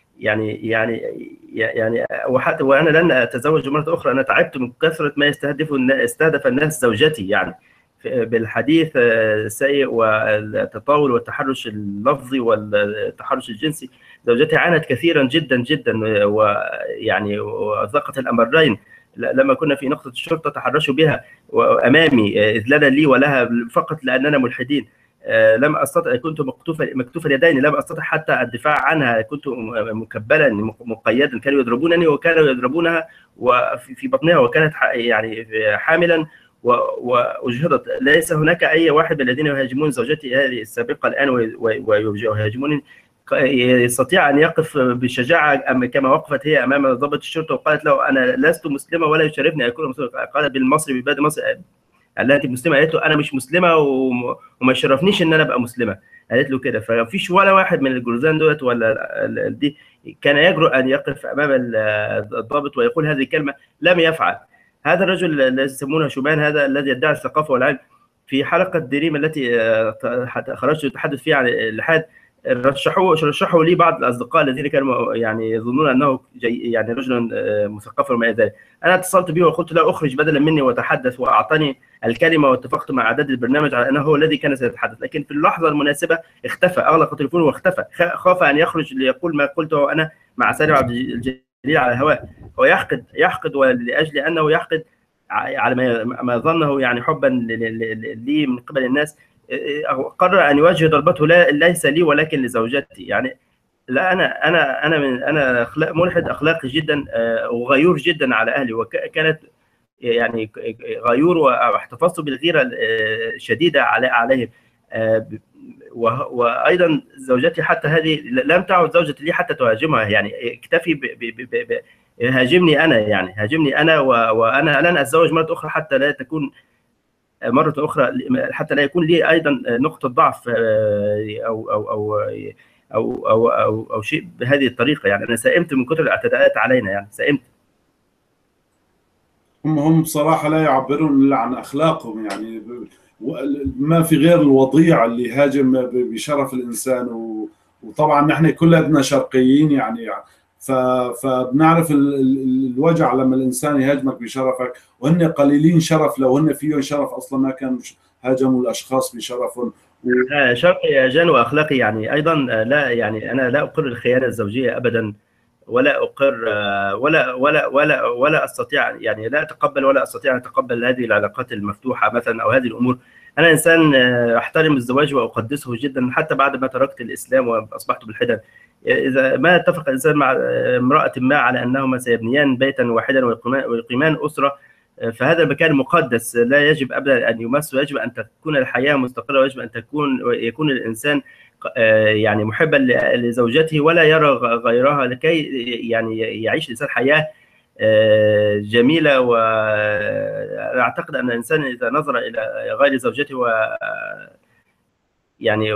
S2: يعني وحتى وأنا لن أتزوج مرة أخرى. أنا تعبت من كثرة ما استهدف الناس زوجتي، يعني بالحديث السيء والتطاول والتحرش اللفظي والتحرش الجنسي. زوجتي عانت كثيرا جدا جدا، ويعني وذاقت الأمرين. لما كنا في نقطة الشرطة تحرشوا بها أمامي، إذلالا لي ولها، فقط لأننا ملحدين. لم أستطع، كنت مكتوف اليدين، لم أستطع حتى الدفاع عنها، كنت مكبلا مقيدا. كانوا يضربونني وكانوا يضربونها وفي بطنها، وكانت يعني حاملا وأجهضت. ليس هناك أي واحد من الذين يهاجمون زوجتي هذه السابقة الآن ويهاجمونني يستطيع أن يقف بشجاعة كما وقفت هي أمام ضابط الشرطة وقالت له: أنا لست مسلمة ولا يشرفني أن أكون مسلمة. قالت بالمصري ببلاد مصر، قال لها: أنت مسلمة؟ قالت له: أنا مش مسلمة وما يشرفنيش إن أنا أبقى مسلمة. قالت له كده. فمفيش ولا واحد من الجرذان دولت ولا دي كان يجرؤ أن يقف أمام الضابط ويقول هذه الكلمة. لم يفعل. هذا الرجل الذي يسمونه شومان، هذا الذي يدعي الثقافة والعلم، في حلقة دريم التي خرجت أتحدث فيها عن الإلحاد، رشحوا لي بعض الأصدقاء الذين كانوا يعني يظنون أنه يعني رجل مثقف وما إلى ذلك. أنا اتصلت به وقلت له: أخرج بدلا مني وتحدث، وأعطاني الكلمة، واتفقت مع إعداد البرنامج على أنه هو الذي كان سيتحدث. لكن في اللحظة المناسبة اختفى، أغلق تليفونه واختفى. خاف أن يخرج ليقول ما قلته أنا مع سالم عبد الجليل على الهواء. هو يحقد ولأجل أنه يحقد على ما ظنه يعني حبا لي من قبل الناس، قرر ان يوجه ضربته ليس لي ولكن لزوجتي. يعني لا، انا ملحد اخلاقي جدا وغيور جدا على اهلي، وكانت يعني غيور، واحتفظت بالغيره الشديده عليهم. وايضا زوجتي حتى هذه لم تعد زوجتي لي حتى تهاجمها، يعني اكتفي هاجمني انا، يعني هاجمني انا، وانا لن اتزوج مره اخرى حتى لا تكون مرة أخرى، حتى لا يكون لي أيضا نقطة ضعف أو شيء بهذه الطريقة. يعني أنا سئمت من كثر الاعتداءات علينا، يعني سئمت.
S1: هم بصراحة لا يعبرون إلا عن أخلاقهم، يعني ما في غير الوضيع اللي هاجم بشرف الإنسان. وطبعا نحن كلنا شرقيين، يعني فبنعرف الوجع لما الإنسان يهاجمك بشرفك، وهن قليلين شرف. لو هن فيهم شرف أصلا ما كانوا هاجموا الأشخاص بشرفهم.
S2: شرقي يا جان، وأخلاقي يعني أيضا. لا يعني أنا لا أقر الخيانة الزوجية أبدا، ولا أقر ولا أستطيع، يعني لا أتقبل ولا أستطيع أن أتقبل هذه العلاقات المفتوحة مثلا أو هذه الأمور. أنا إنسان أحترم الزواج وأقدسه جدا، حتى بعد ما تركت الإسلام وأصبحت ملحدا. إذا ما اتفق الإنسان مع امرأة ما على أنهما سيبنيان بيتا واحدا ويقيمان أسرة، فهذا المكان مقدس لا يجب أبدا أن يمس، ويجب أن تكون الحياة مستقرة، ويجب أن يكون الإنسان يعني محبا لزوجته ولا يرى غيرها، لكي يعني يعيش الإنسان حياة جميلة. وأعتقد أن الإنسان إذا نظر إلى غير زوجته يعني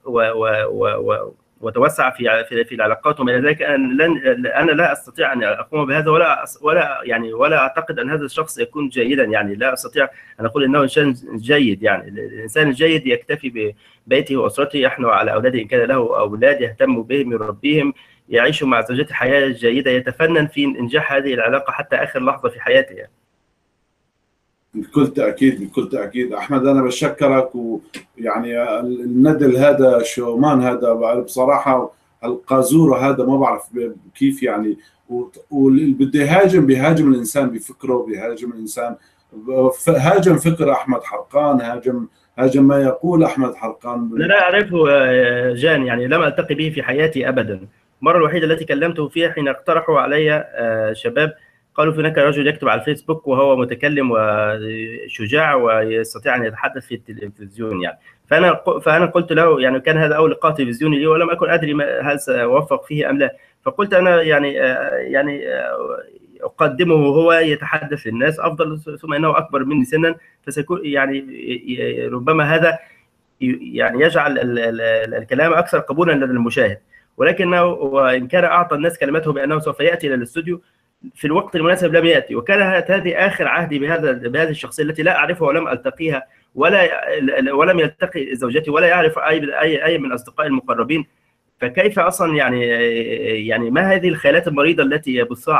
S2: وتوسع في العلاقات وما الى ذلك، انا لا استطيع ان اقوم بهذا، ولا اعتقد ان هذا الشخص يكون جيدا. يعني لا استطيع ان اقول انه انسان جيد. يعني الانسان الجيد يكتفي ببيته واسرته، يحنو على اولاده ان كان له اولاد، يهتم بهم يربيهم، يعيش مع زوجته حياه جيده، يتفنن في انجاح هذه العلاقه حتى اخر لحظه في حياته يعني.
S1: بكل تأكيد بكل تأكيد أحمد، أنا بشكرك. ويعني الندل هذا شومان هذا بصراحة، القازورة هذا ما بعرف كيف يعني. واللي بده يهاجم بيهاجم الإنسان بفكره، بيهاجم الإنسان، هاجم فكر أحمد حرقان، هاجم ما يقول أحمد حرقان.
S2: أنا لا أعرفه جان، يعني لم ألتقي به في حياتي أبدا. المرة الوحيدة التي كلمته فيها حين اقترحوا علي شباب، قالوا هناك رجل يكتب على الفيسبوك وهو متكلم وشجاع ويستطيع أن يتحدث في التلفزيون يعني. فأنا قلت له، يعني كان هذا أول لقاء تلفزيوني لي ولم أكن أدري هل سأوفق فيه أم لا. فقلت أنا يعني أقدمه وهو يتحدث للناس أفضل، ثم إنه أكبر مني سنا، فسيكون يعني ربما هذا يعني يجعل الكلام اكثر قبولا لدى المشاهد. ولكنه وان كان اعطى الناس كلمته بانه سوف ياتي الى الاستوديو في الوقت المناسب، لم ياتي. وكانت هذه اخر عهدي بهذه الشخصيه التي لا اعرفها ولم التقيها، ولم يلتقي زوجتي ولا يعرف اي من اصدقائي المقربين. فكيف اصلا يعني ما هذه الخيالات المريضه التي يبثها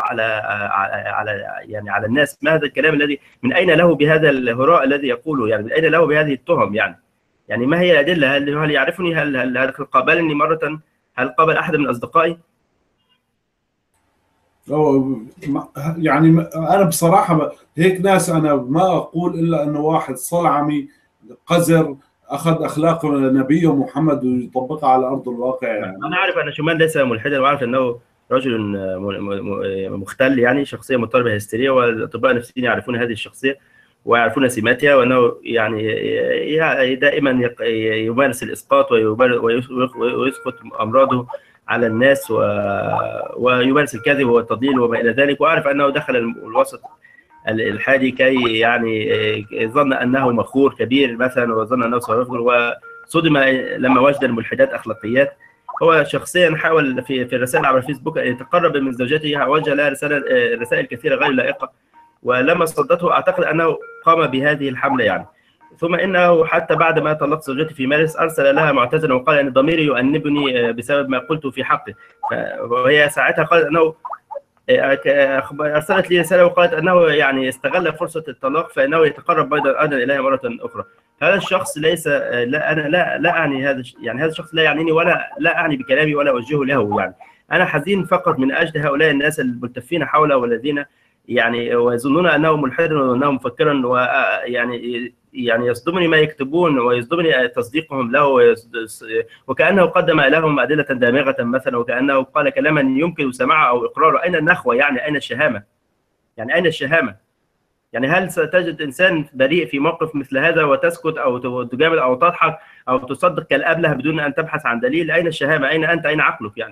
S2: على الناس؟ ما هذا الكلام الذي من اين له بهذا الهراء الذي يقوله؟ يعني من اين له بهذه التهم؟ يعني ما هي الادله؟ هل يعرفني؟ هل قابلني مره؟ هل قابل احد من اصدقائي؟
S1: يعني انا بصراحه هيك ناس انا ما اقول الا انه واحد صلعمي قذر اخذ اخلاق نبيه محمد ويطبقها على ارض الواقع يعني.
S2: انا عارف ان شومان ليس ملحدا، وعارف انه رجل مختل، يعني شخصيه مضطربه هستيريه، والاطباء النفسيين يعرفون هذه الشخصيه ويعرفون سماتها، وانه يعني دائما يمارس الاسقاط ويسقط امراضه على الناس، ويمارس الكذب والتضليل وما الى ذلك. واعرف انه دخل الوسط الالحادي كي يعني ظن انه مخور كبير مثلا، وظن انه سيفضل، وصدم لما وجد الملحدات اخلاقيات. هو شخصيا حاول في الرسائل على الفيسبوك ان يتقرب من زوجته، وجه لها رسائل كثيره غير لائقه، ولما صدته اعتقد انه قام بهذه الحمله يعني. ثم انه حتى بعد ما طلقت زوجتي في مارس ارسل لها معتذرا وقال ان ضميري يؤنبني بسبب ما قلت في حقه. وهي ساعتها قالت انه ارسلت لي رساله وقالت انه يعني استغل فرصه الطلاق، فانه يتقرب ايضا اليها مره اخرى. هذا الشخص ليس انا لا اعني هذا، يعني هذا الشخص لا يعنيني ولا اعني بكلامي ولا اوجهه له. يعني انا حزين فقط من اجل هؤلاء الناس الملتفين حوله، والذين يعني ويظنون انه ملحد وانه مفكرا، ويعني يصدمني ما يكتبون ويصدمني تصديقهم له، وكانه قدم لهم ادله دامغه مثلا، وكانه قال كلاما يمكن سماعه او اقراره. اين النخوه؟ يعني اين الشهامه؟ يعني اين الشهامه؟ يعني هل ستجد انسان بريء في موقف مثل هذا وتسكت او تجامل او تضحك او تصدق كالابله بدون ان تبحث عن دليل؟ اين الشهامه؟ اين انت؟ اين عقلك يعني؟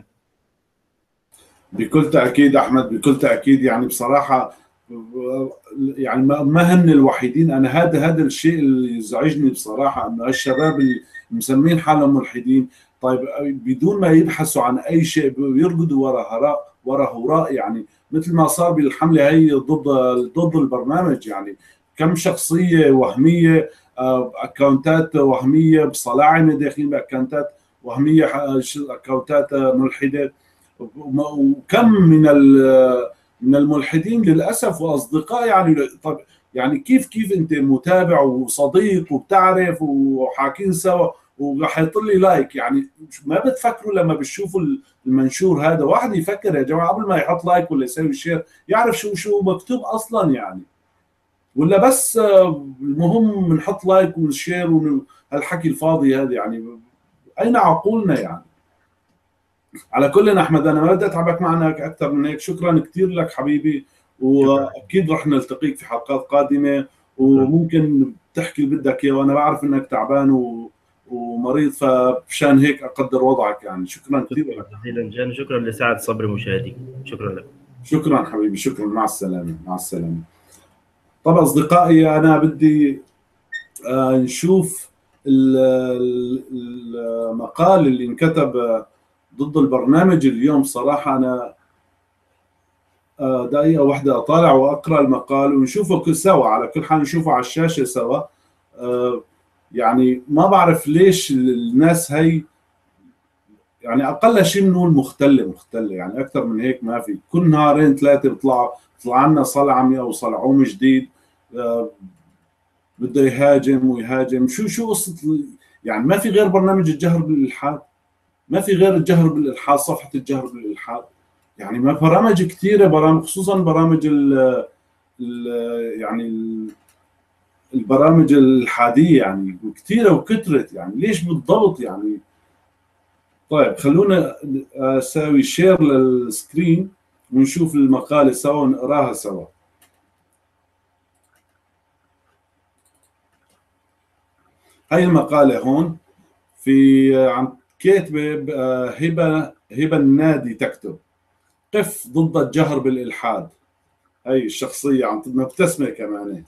S1: بكل تأكيد أحمد، بكل تأكيد. يعني بصراحة يعني ما هن الوحيدين. أنا هذا الشيء اللي يزعجني بصراحة، أنه الشباب اللي مسمين حالهم ملحدين، طيب بدون ما يبحثوا عن أي شيء يرقدوا وراء هراء، يعني مثل ما صار بالحملة هي ضد البرنامج. يعني كم شخصية وهمية، أكاونتات وهمية بصلاعنة داخلين بأكاونتات وهمية، أكاونتات ملحدة، وكم من الملحدين للاسف واصدقاء. يعني طب يعني كيف انت متابع وصديق وبتعرف وحاكين سوا وحيط لي لايك؟ يعني ما بتفكروا لما بتشوفوا المنشور هذا؟ واحد يفكر يا جماعه قبل ما يحط لايك ولا يسوي شير، يعرف شو مكتوب اصلا يعني، ولا بس المهم بنحط لايك ونشير وهالحكي الفاضي هذا؟ يعني اين عقولنا يعني؟ على كل احمد، انا ما بدي اتعبك معنا اكثر من هيك. شكرا كثير لك حبيبي، واكيد رح نلتقيك في حلقات قادمه، وممكن تحكي اللي بدك اياه، وانا بعرف انك تعبان ومريض، فبشان هيك اقدر وضعك يعني. شكرا كثير لك.
S2: شكرا جزيلا جان، شكرا لسعة صبر مشاهديك، شكرا لك.
S1: شكرا حبيبي، شكرا، مع السلامه، مع السلامه. طب اصدقائي، انا بدي نشوف المقال اللي انكتب ضد البرنامج اليوم. صراحه انا دقيقة واحدة أطالع وأقرأ المقال ونشوفه سوا، على كل حال نشوفه على الشاشة سوا. يعني ما بعرف ليش الناس هي، يعني أقل شيء بنقول مختلة يعني، أكثر من هيك ما في. كل نهارين ثلاثة بيطلع لنا صلعمية وصلعوم جديد بده يهاجم ويهاجم. شو قصة يعني؟ ما في غير برنامج الجهر بالإلحاد، ما في غير الجهر بالإلحاد، صفحة الجهر بالإلحاد. يعني ما برامج كثيرة، برامج خصوصا برامج يعني البرامج الحادية يعني كثيرة وكثرت. يعني ليش بالضبط يعني؟ طيب خلونا اسوي شير للسكرين ونشوف المقالة سوا ونقراها سوا. هاي المقالة هون في عم كاتبة هبة النادي، تكتب: قف ضد الجهر بالإلحاد. هاي الشخصية عم مبتسمة كمان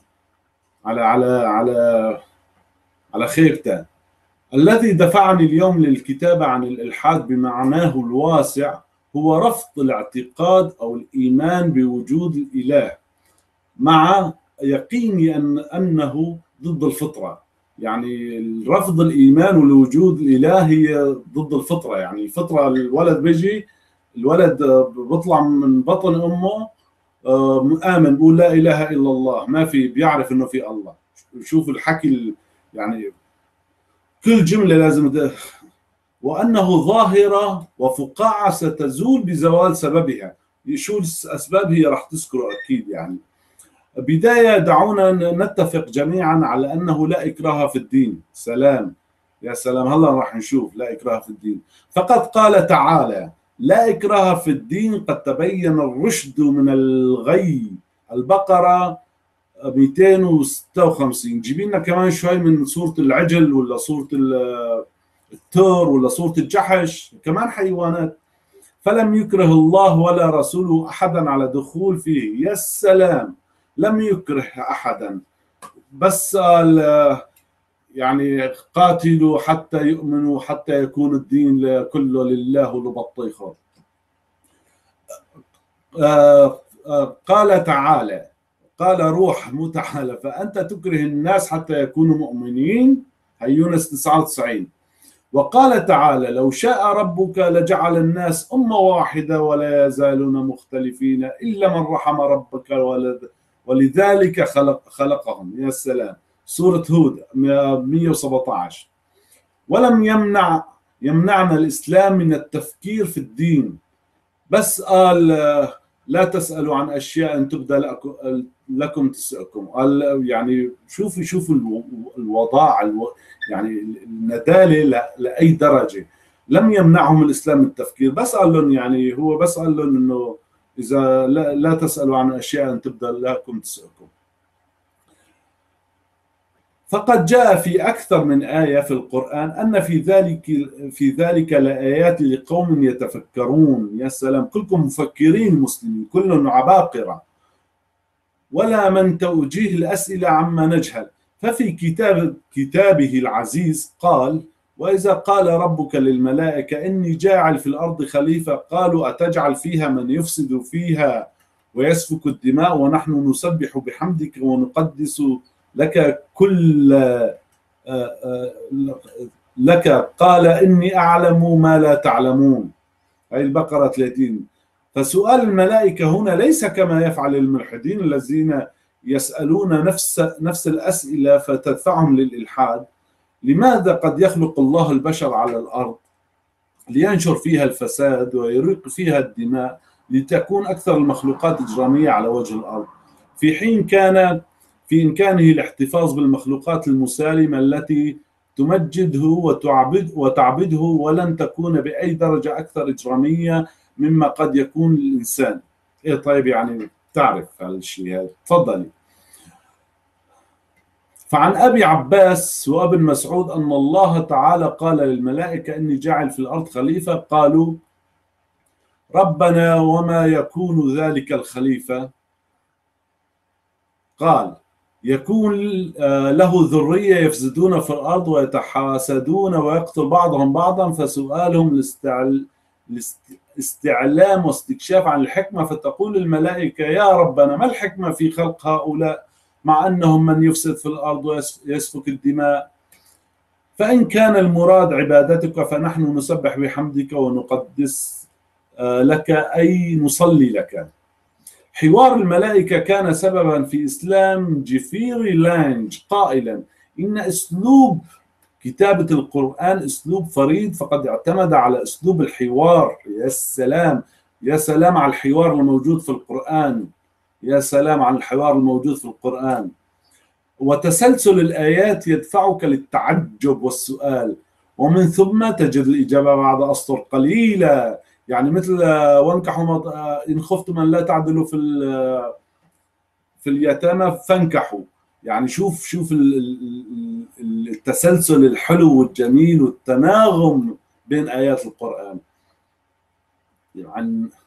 S1: على خيبته. الذي دفعني اليوم للكتابة عن الإلحاد بمعناه الواسع هو رفض الاعتقاد أو الإيمان بوجود الإله، مع يقيني أنه ضد الفطرة. يعني رفض الإيمان لوجود الإله هي ضد الفطرة. يعني الفطرة، الولد بيطلع من بطن أمه آمن، بيقول لا إله إلا الله، ما في بيعرف إنه في الله. شوف الحكي يعني كل جملة لازم وأنه ظاهرة وفقاعة ستزول بزوال سببها. شو الأسباب؟ هي راح تذكره أكيد. يعني بداية دعونا نتفق جميعا على أنه لا إكراه في الدين. سلام، يا سلام، هلا راح نشوف لا إكراه في الدين. فقد قال تعالى: لا إكراه في الدين قد تبين الرشد من الغي. البقرة 256. جيب لنا كمان شوي من سورة العجل، ولا سورة التور، ولا سورة الجحش، كمان حيوانات. فلم يكره الله ولا رسوله أحدا على دخول فيه. يا السلام، لم يكره أحدا، بس قال يعني قاتلوا حتى يؤمنوا حتى يكون الدين كله لله ولبطيخه. قال تعالى، قال روح مو تعالى: فأنت تكره الناس حتى يكونوا مؤمنين. هي يونس 99. وقال تعالى: لو شاء ربك لجعل الناس أمة واحدة ولا يزالون مختلفين إلا من رحم ربك ولذلك خلقهم. يا سلام، سورة هود 117. ولم يمنعنا الإسلام من التفكير في الدين، بس قال لا تسألوا عن أشياء إن تبدى لكم تسأكم. قال يعني شوفوا الوضاع، يعني الندالة لأي درجة. لم يمنعهم الإسلام من التفكير، بس قال لهم، يعني هو بس قال لهم إنه إذا لا تسألوا عن أشياء إن تبدى لكم تسأكم. فقد جاء في أكثر من آية في القرآن أن في ذلك لآيات لقوم يتفكرون. يا سلام، كلكم مفكرين مسلمين، كلهم عباقرة، ولا من توجيه الأسئلة عما نجهل. ففي كتابه العزيز قال: وإذا قال ربك للملائكة إني جاعل في الأرض خليفة قالوا أتجعل فيها من يفسد فيها ويسفك الدماء ونحن نسبح بحمدك ونقدس لك قال إني أعلم ما لا تعلمون. هذه البقرة 30. فسؤال الملائكة هنا ليس كما يفعل الملحدين الذين يسألون نفس الأسئلة فتدفعهم للإلحاد. لماذا قد يخلق الله البشر على الأرض لينشر فيها الفساد ويريق فيها الدماء لتكون أكثر المخلوقات إجرامية على وجه الأرض، في حين كان في إمكانه الاحتفاظ بالمخلوقات المسالمة التي تمجده وتعبده ولن تكون بأي درجة أكثر إجرامية مما قد يكون الإنسان. طيب يعني تعرف هالشيء هذا، تفضلي. فعن أبي عباس وابن مسعود أن الله تعالى قال للملائكة إني جاعل في الأرض خليفة، قالوا ربنا وما يكون ذلك الخليفة؟ قال يكون له ذرية يفسدون في الأرض ويتحاسدون ويقتل بعضهم بعضا، فسؤالهم الاستعلام واستكشاف عن الحكمة، فتقول الملائكة يا ربنا ما الحكمة في خلق هؤلاء مع أنهم من يفسد في الأرض ويسفك الدماء؟ فإن كان المراد عبادتك فنحن نسبح بحمدك ونقدس لك أي نصلي لك. حوار الملائكة كان سببا في إسلام جيفري لانج قائلا إن أسلوب كتابة القرآن أسلوب فريد، فقد اعتمد على أسلوب الحوار. يا سلام، يا سلام على الحوار الموجود في القرآن، يا سلام على الحوار الموجود في القرآن. وتسلسل الآيات يدفعك للتعجب والسؤال، ومن ثم تجد الإجابة بعد أسطر قليلة. يعني مثل وانكحوا إن خفتم أن لا تعدلوا في اليتامى فانكحوا. يعني شوف التسلسل الحلو والجميل والتناغم بين آيات القرآن. يعني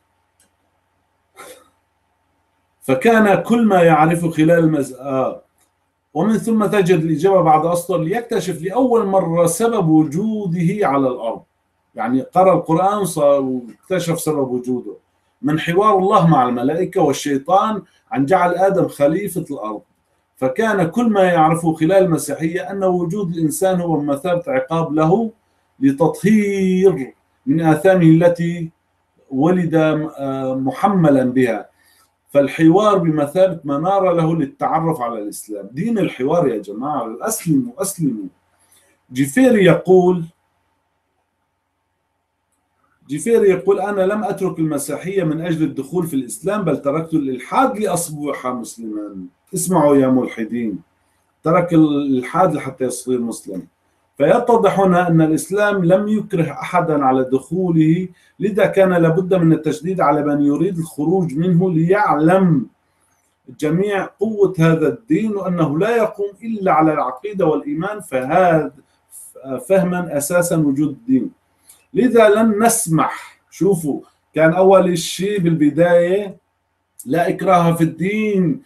S1: فكان كل ما يعرفه خلال ومن ثم تجد الإجابة بعد أسطر ليكتشف لأول مرة سبب وجوده على الأرض. يعني قرأ القرآن واكتشف سبب وجوده من حوار الله مع الملائكة والشيطان عن جعل آدم خليفة الأرض. فكان كل ما يعرفه خلال المسيحية أن وجود الإنسان هو بمثابة عقاب له لتطهير من آثامه التي ولد محملا بها. فالحوار بمثابة منارة له للتعرف على الإسلام. دين الحوار يا جماعة، أسلموا أسلموا. جيفيري يقول أنا لم أترك المسيحية من أجل الدخول في الإسلام، بل تركت الإلحاد لأصبح مسلما. اسمعوا يا ملحدين، ترك الإلحاد لحتى يصير مسلم. فيتضح هنا أن الإسلام لم يكره أحدا على دخوله، لذا كان لابد من التشديد على من يريد الخروج منه ليعلم الجميع قوة هذا الدين وأنه لا يقوم إلا على العقيدة والإيمان، فهذا فهما أساسا وجود الدين. لذا لن نسمح. شوفوا، كان أول شيء بالبداية لا إكراه في الدين،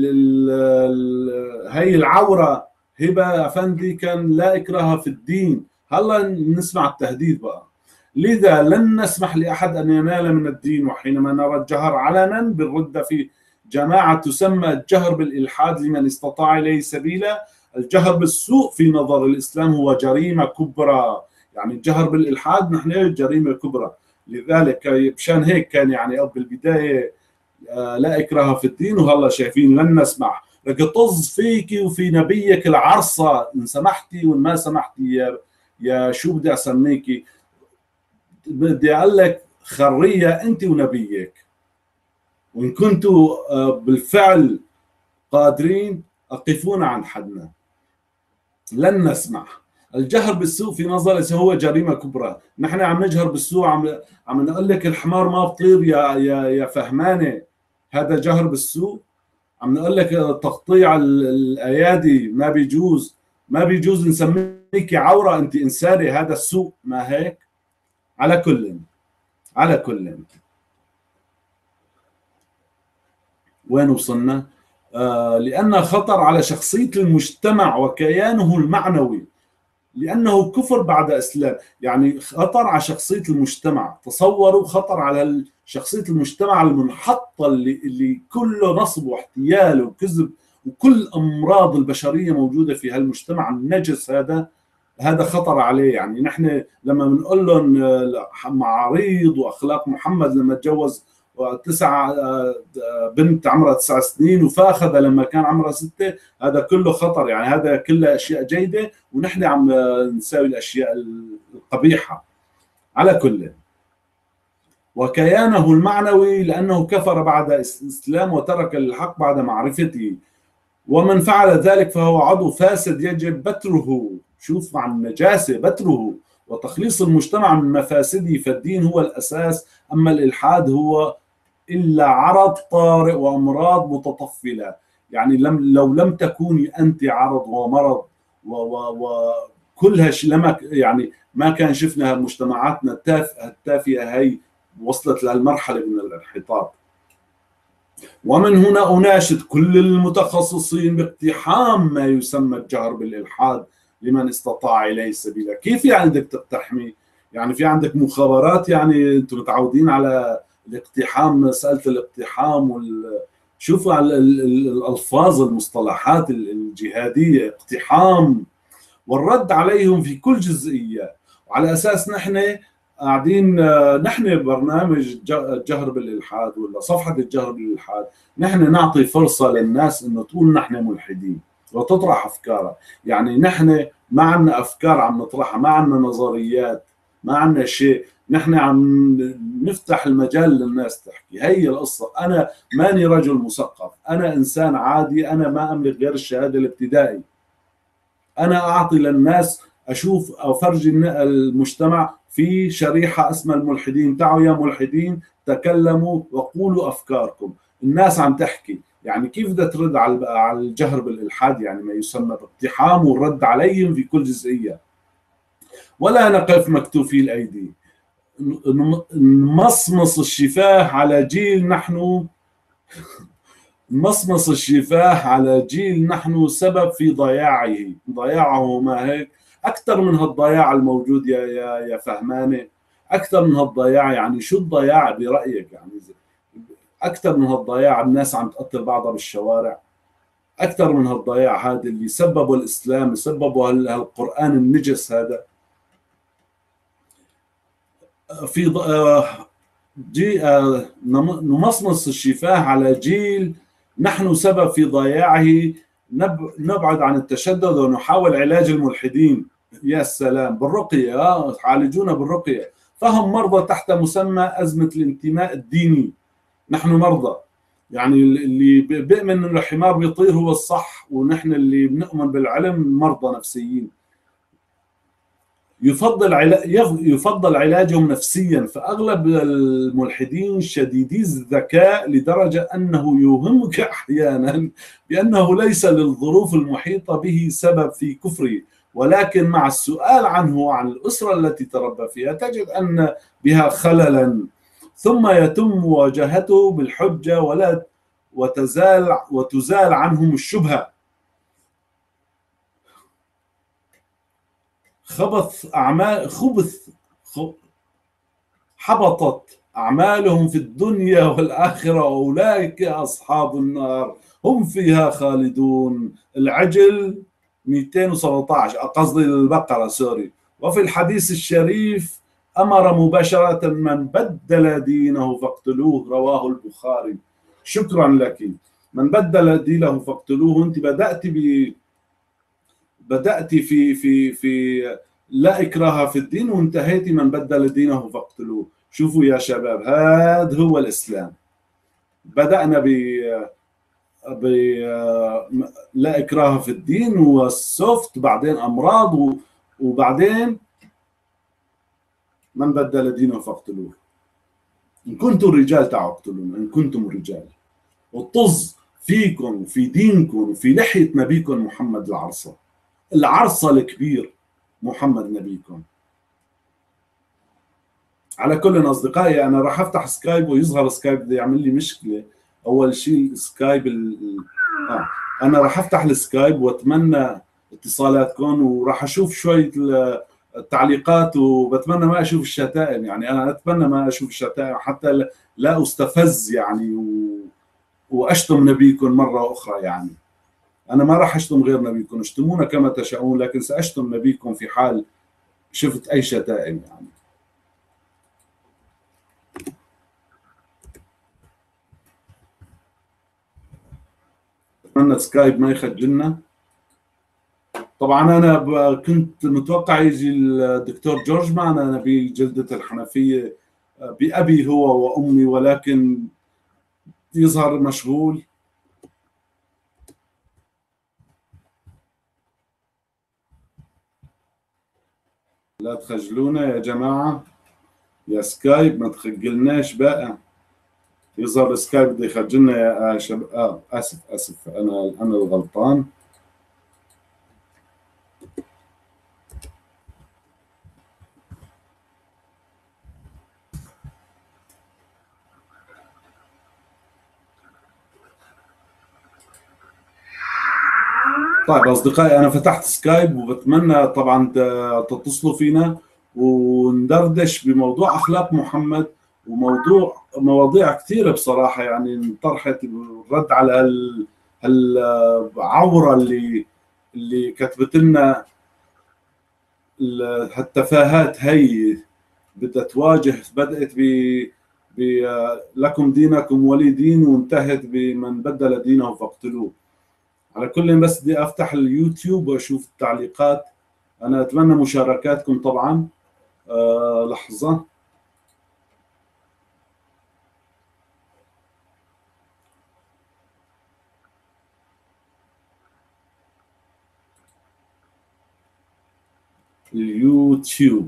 S1: هي العورة هبة أفندي كان لا إكراه في الدين. هلا نسمع التهديد بقى. لذا لن نسمح لأحد أن ينال من الدين. وحينما نرى الجهر علنا بالردة في جماعة تسمى الجهر بالإلحاد لمن استطاع إليه سبيلا، الجهر بالسوء في نظر الإسلام هو جريمة كبرى. يعني الجهر بالإلحاد نحن جريمة كبرى. لذلك بشان هيك كان يعني بالبداية لا إكراه في الدين، وهلا شايفين لن نسمح. لك طز فيكي وفي نبيك العرصة إن سمحتي وإن ما سمحتي يا شو بدي أسميكي، بدي أقول لك خرية أنت ونبيك، وإن كنتوا بالفعل قادرين أقفونا عن حدنا. لن نسمح. الجهر بالسوء في نظري هو جريمة كبرى. نحن عم نجهر بالسوء، عم نقول لك الحمار ما بطير يا فهمانة، هذا جهر بالسوء. عم نقول لك تقطيع الأيادي ما بيجوز، ما بيجوز نسميك عورة أنت إنسانة، هذا السوء، ما هيك؟ على كل وين وصلنا؟ لأن خطر على شخصية المجتمع وكيانه المعنوي، لأنه كفر بعد إسلام. يعني خطر على شخصية المجتمع. تصوروا خطر على شخصية المجتمع المنحطة اللي كله نصب واحتيال وكذب وكل أمراض البشرية موجودة في هالمجتمع النجس هذا خطر عليه. يعني نحن لما بنقول لهم معاريض وأخلاق محمد لما تجوز بنت عمرها 9 سنين وفاخذها لما كان عمرها 6، هذا كله خطر. يعني هذا كله أشياء جيدة ونحن عم نساوي الأشياء القبيحة. على كل وكيانه المعنوي لأنه كفر بعد الإسلام وترك الحق بعد معرفته، ومن فعل ذلك فهو عضو فاسد يجب بتره. شوف مع النجاسة بتره وتخليص المجتمع من مفاسده. فالدين هو الأساس، أما الإلحاد هو إلا عرض طارئ وأمراض متطفلة. يعني لو لم تكوني أنت عرض ومرض وكلها لما يعني ما كان شفنا مجتمعاتنا التافهة هي وصلت لهالمرحلة من الانحطاط. ومن هنا أناشد كل المتخصصين باقتحام ما يسمى الجهر بالإلحاد لمن استطاع إليه سبيلا. كيف يعني بدك تقتحمي؟ يعني في عندك مخابرات، يعني أنتم متعودين على الاقتحام، مسألة الاقتحام شوفوا على الألفاظ، المصطلحات الجهادية، اقتحام، والرد عليهم في كل جزئية. وعلى أساس نحن قاعدين، نحن برنامج الجهر بالإلحاد ولا صفحة الجهر بالإلحاد، نحن نعطي فرصة للناس إنه تقول نحن ملحدين وتطرح أفكارها. يعني نحن ما عندنا أفكار عم نطرحها، ما عندنا نظريات، ما عندنا شيء، نحن عم نفتح المجال للناس تحكي. هي القصة. أنا ماني رجل مثقف، أنا إنسان عادي، أنا ما أملك غير الشهادة الابتدائي. أنا أعطي للناس، أشوف أفرجي المجتمع في شريحة اسمها الملحدين، تعالوا يا ملحدين تكلموا وقولوا أفكاركم. الناس عم تحكي، يعني كيف بدها ترد على الجهر بالإلحاد؟ يعني ما يسمى باقتحام والرد عليهم في كل جزئية. ولا نقف مكتوفي الأيدي، نمصمص الشفاه على جيل نحن، مصمص الشفاه على جيل نحن سبب في ضياعه. ما هيك اكثر من هالضياع الموجود يا فهمانه؟ اكثر من هالضياع. يعني شو الضياع برايك؟ يعني اكثر من هالضياع، الناس عم تقتل بعضها بالشوارع. اكثر من هالضياع هذا اللي سببه الاسلام، سببه هالقران النجس هذا. في نمصمص الشفاه على جيل نحن سبب في ضياعه. نبعد عن التشدد ونحاول علاج الملحدين. يا سلام، بالرقية، عالجونا بالرقية. فهم مرضى تحت مسمى أزمة الانتماء الديني. نحن مرضى، يعني اللي بيؤمن انه الحمار بيطير هو الصح، ونحن اللي بنؤمن بالعلم مرضى نفسيين. يفضل علاجهم نفسيا. فأغلب الملحدين شديدي الذكاء لدرجة أنه يوهمك أحيانا بأنه ليس للظروف المحيطة به سبب في كفره، ولكن مع السؤال عنه وعن الأسرة التي تربى فيها تجد أن بها خللا، ثم يتم مواجهته بالحجة وتزال عنهم الشبهة. حبطت أعمالهم في الدنيا والآخرة، وأولئك أصحاب النار هم فيها خالدون. العجل 217، قصدي البقرة، سوري. وفي الحديث الشريف أمر مباشرة من بدل دينه فاقتلوه، رواه البخاري. شكرا لك. من بدل دينه فاقتلوه. أنت بدأت في لا إكراه في الدين، وانتهيتي من بدل دينه فاقتلوه. شوفوا يا شباب، هذا هو الإسلام. بدأنا ب لا إكراه في الدين والسوفت، بعدين أمراض، وبعدين من بدل دينه فاقتلوه. إن كنتم رجال تعالوا اقتلون إن كنتم رجال. والطز فيكم وفي دينكم وفي لحية نبيكم محمد العرصة الكبير محمد نبيكم. على كل أصدقائي، أنا راح أفتح سكايب ويظهر سكايب بده يعمل لي مشكلة. أول شيء سكايب أنا راح أفتح السكايب وأتمنى اتصالاتكم، وراح أشوف شوية التعليقات، وبتمنى ما أشوف الشتائم. يعني أنا أتمنى ما أشوف الشتائم حتى لا أستفز يعني وأشتم نبيكم مرة أخرى. يعني أنا ما راح أشتم غير نبيكم، اشتمونا كما تشاءون، لكن سأشتم نبيكم في حال شفت أي شتائم. يعني أتمنى سكايب ما يخجلنا. طبعا أنا كنت متوقع يجي الدكتور جورج معنا، أنا بجلدة الحنفية بأبي هو وأمي، ولكن يظهر مشغول. لا تخجلونا يا جماعة، يا سكايب ما تخجلناش بقى. يظهر سكايب بده يخرجلنا يا شباب. اسف انا الغلطان. طيب أصدقائي، أنا فتحت سكايب وبتمنى طبعا تتصلوا فينا وندردش بموضوع أخلاق محمد، مواضيع كثيرة بصراحة، يعني انطرحت الرد على العورة اللي كتبت لنا هالتفاهات هي بدها تواجه. بدأت لكم دينكم ولي دين، وانتهت بمن بدل دينه فاقتلوه. على كل، بس بدي افتح اليوتيوب واشوف التعليقات. انا اتمنى مشاركاتكم طبعا. لحظة. اليوتيوب.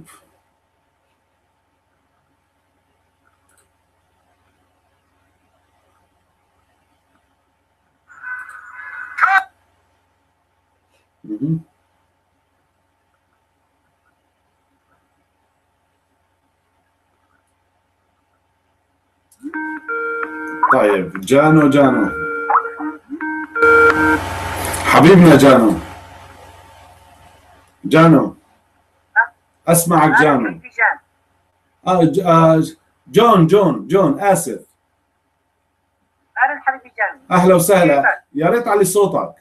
S1: طيب جانو حبيبنا جانو اسمعك جانو. جون اسف.
S3: اهلا حبيبي جانو.
S1: اهلا وسهلا، يا ريت علي صوتك.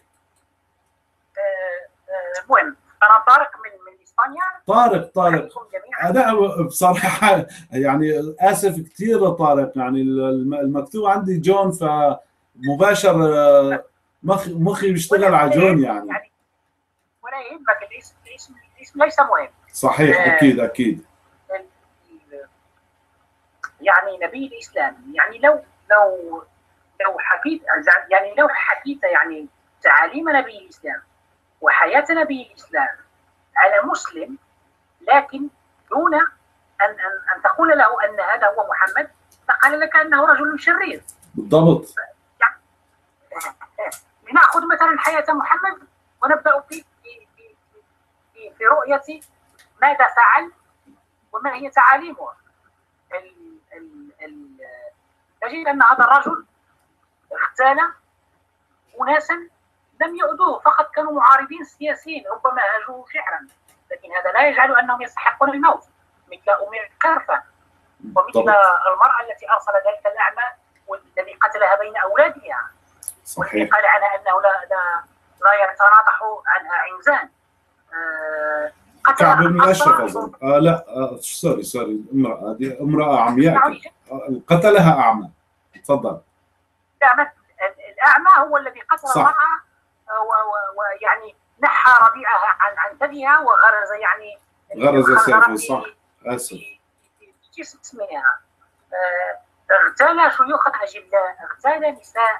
S3: المهم انا طارق من اسبانيا.
S1: طارق انا بصراحه يعني اسف كثير طارق، يعني المكتوب عندي جون، فمباشر مخي بيشتغل على جون يعني.
S3: ولا يهمك، الاسم ليس مهم.
S1: صحيح. اكيد
S3: يعني نبي الاسلام، يعني لو حكيت يعني تعاليم نبي الاسلام وحياه نبي الاسلام على مسلم، لكن دون ان تقول له ان هذا هو محمد، فقال لك انه رجل شرير.
S1: بالضبط.
S3: يعني لناخذ مثلا حياه محمد ونبدا في رؤيه ماذا فعل وما هي تعاليمه. تجد ان هذا الرجل اغتال اناسا لم يؤذوه، فقط كانوا معارضين سياسيين، ربما هاجوه شعرا، لكن هذا لا يجعل انهم يستحقون الموت، مثل ام كرفة ومثل المراه التي ارسل ذلك الاعمى والذي قتلها بين اولادها، والذي قال عنها انه لا يتناطح عنها عنزان.
S1: كعب بن الاشرف اظن. لا سوري امراه عمياء قتلها اعمى. تفضل.
S3: الاعمى هو الذي قتل المراه، ويعني نحى ربيعها عن ثديها
S1: غرز سيفه. صح. اسف.
S3: جسمها. اغتال شيوخ اجلاء، اغتال نساء،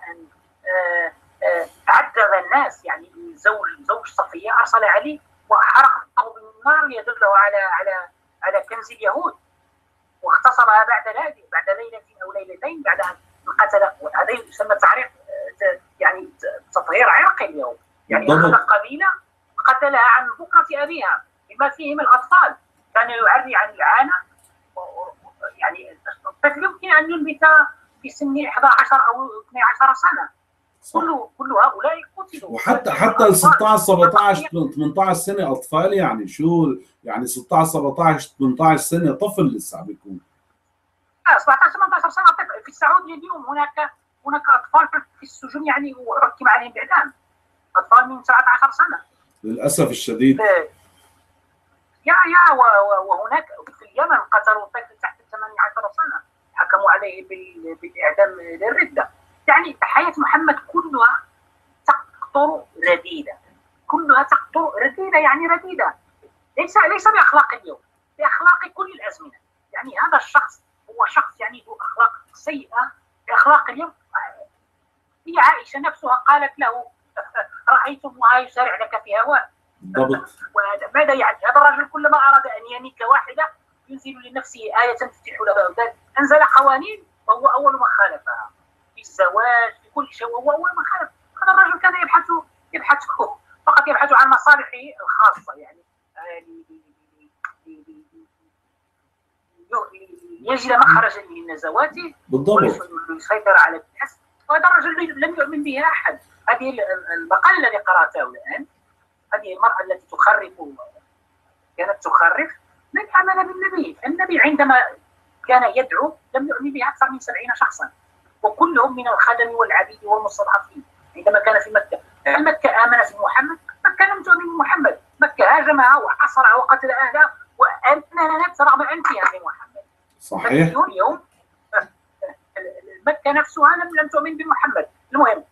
S3: عذب الناس. يعني زوج صفيه ارسل عليه واحرقه بالنار يدله على كنز اليهود، واغتصبها بعد ليله او ليلتين بعد ان قتل. هذا يسمى تعريق، يعني تطهير عرقي اليوم. يعني اخذ قبيله قتلها عن بكره ابيها بما فيهم الاطفال، كان يعري عن العانه. يعني الطفل يمكن ان ينبت في سن 11 او 12 سنه. كل هؤلاء قتلوا.
S1: وحتى ال 16 17 18 سنه اطفال، يعني شو يعني 16 17 18 سنه طفل لسه عم بيكون.
S3: 17 18 سنه طفل. في السعوديه اليوم هناك اطفال في السجون، يعني وحكم عليهم باعدام، اطفال من 17 سنه
S1: للاسف الشديد.
S3: وهناك في اليمن قتلوا طفل تحت 18 سنه حكموا عليه بالاعدام للرده. يعني حياه محمد كلها تقطر رديده، يعني رديده، ليس باخلاق اليوم، باخلاق كل الازمنه. يعني هذا الشخص هو شخص يعني ذو اخلاق سيئه، باخلاق اليوم. هي عائشه نفسها قالت له رايتمها يسارع لك في هواه.
S1: بالضبط.
S3: وماذا يعني؟ هذا الرجل كلما اراد ان ينك واحده ينزل لنفسه آية تفتح له باب، انزل قوانين وهو أول من خالفها في الزواج في كل شيء، وهو أول من خالف. هذا الرجل كان يبحث فقط يبحث عن مصالحه الخاصة، يعني يجد مخرجا من نزواته
S1: بالضبط.
S3: ويسيطر على الناس. وهذا الرجل لم يؤمن به أحد. هذه المقال الذي قرأته الآن، هذه المرأة التي كانت تخرف من آمن بالنبي. النبي عندما كان يدعو لم يؤمن به أكثر من 70 شخصا، وكلهم من الخدم والعبيد والمستضعفين. عندما كان في مكة، مكة آمنت بمحمد، مكة لم تؤمن بمحمد. مكة هاجمها وحصرها وقتل أهلها وأنانت رغم أنفها بمحمد.
S1: صحيح.
S3: اليوم مكة نفسها لم تؤمن بمحمد. المهم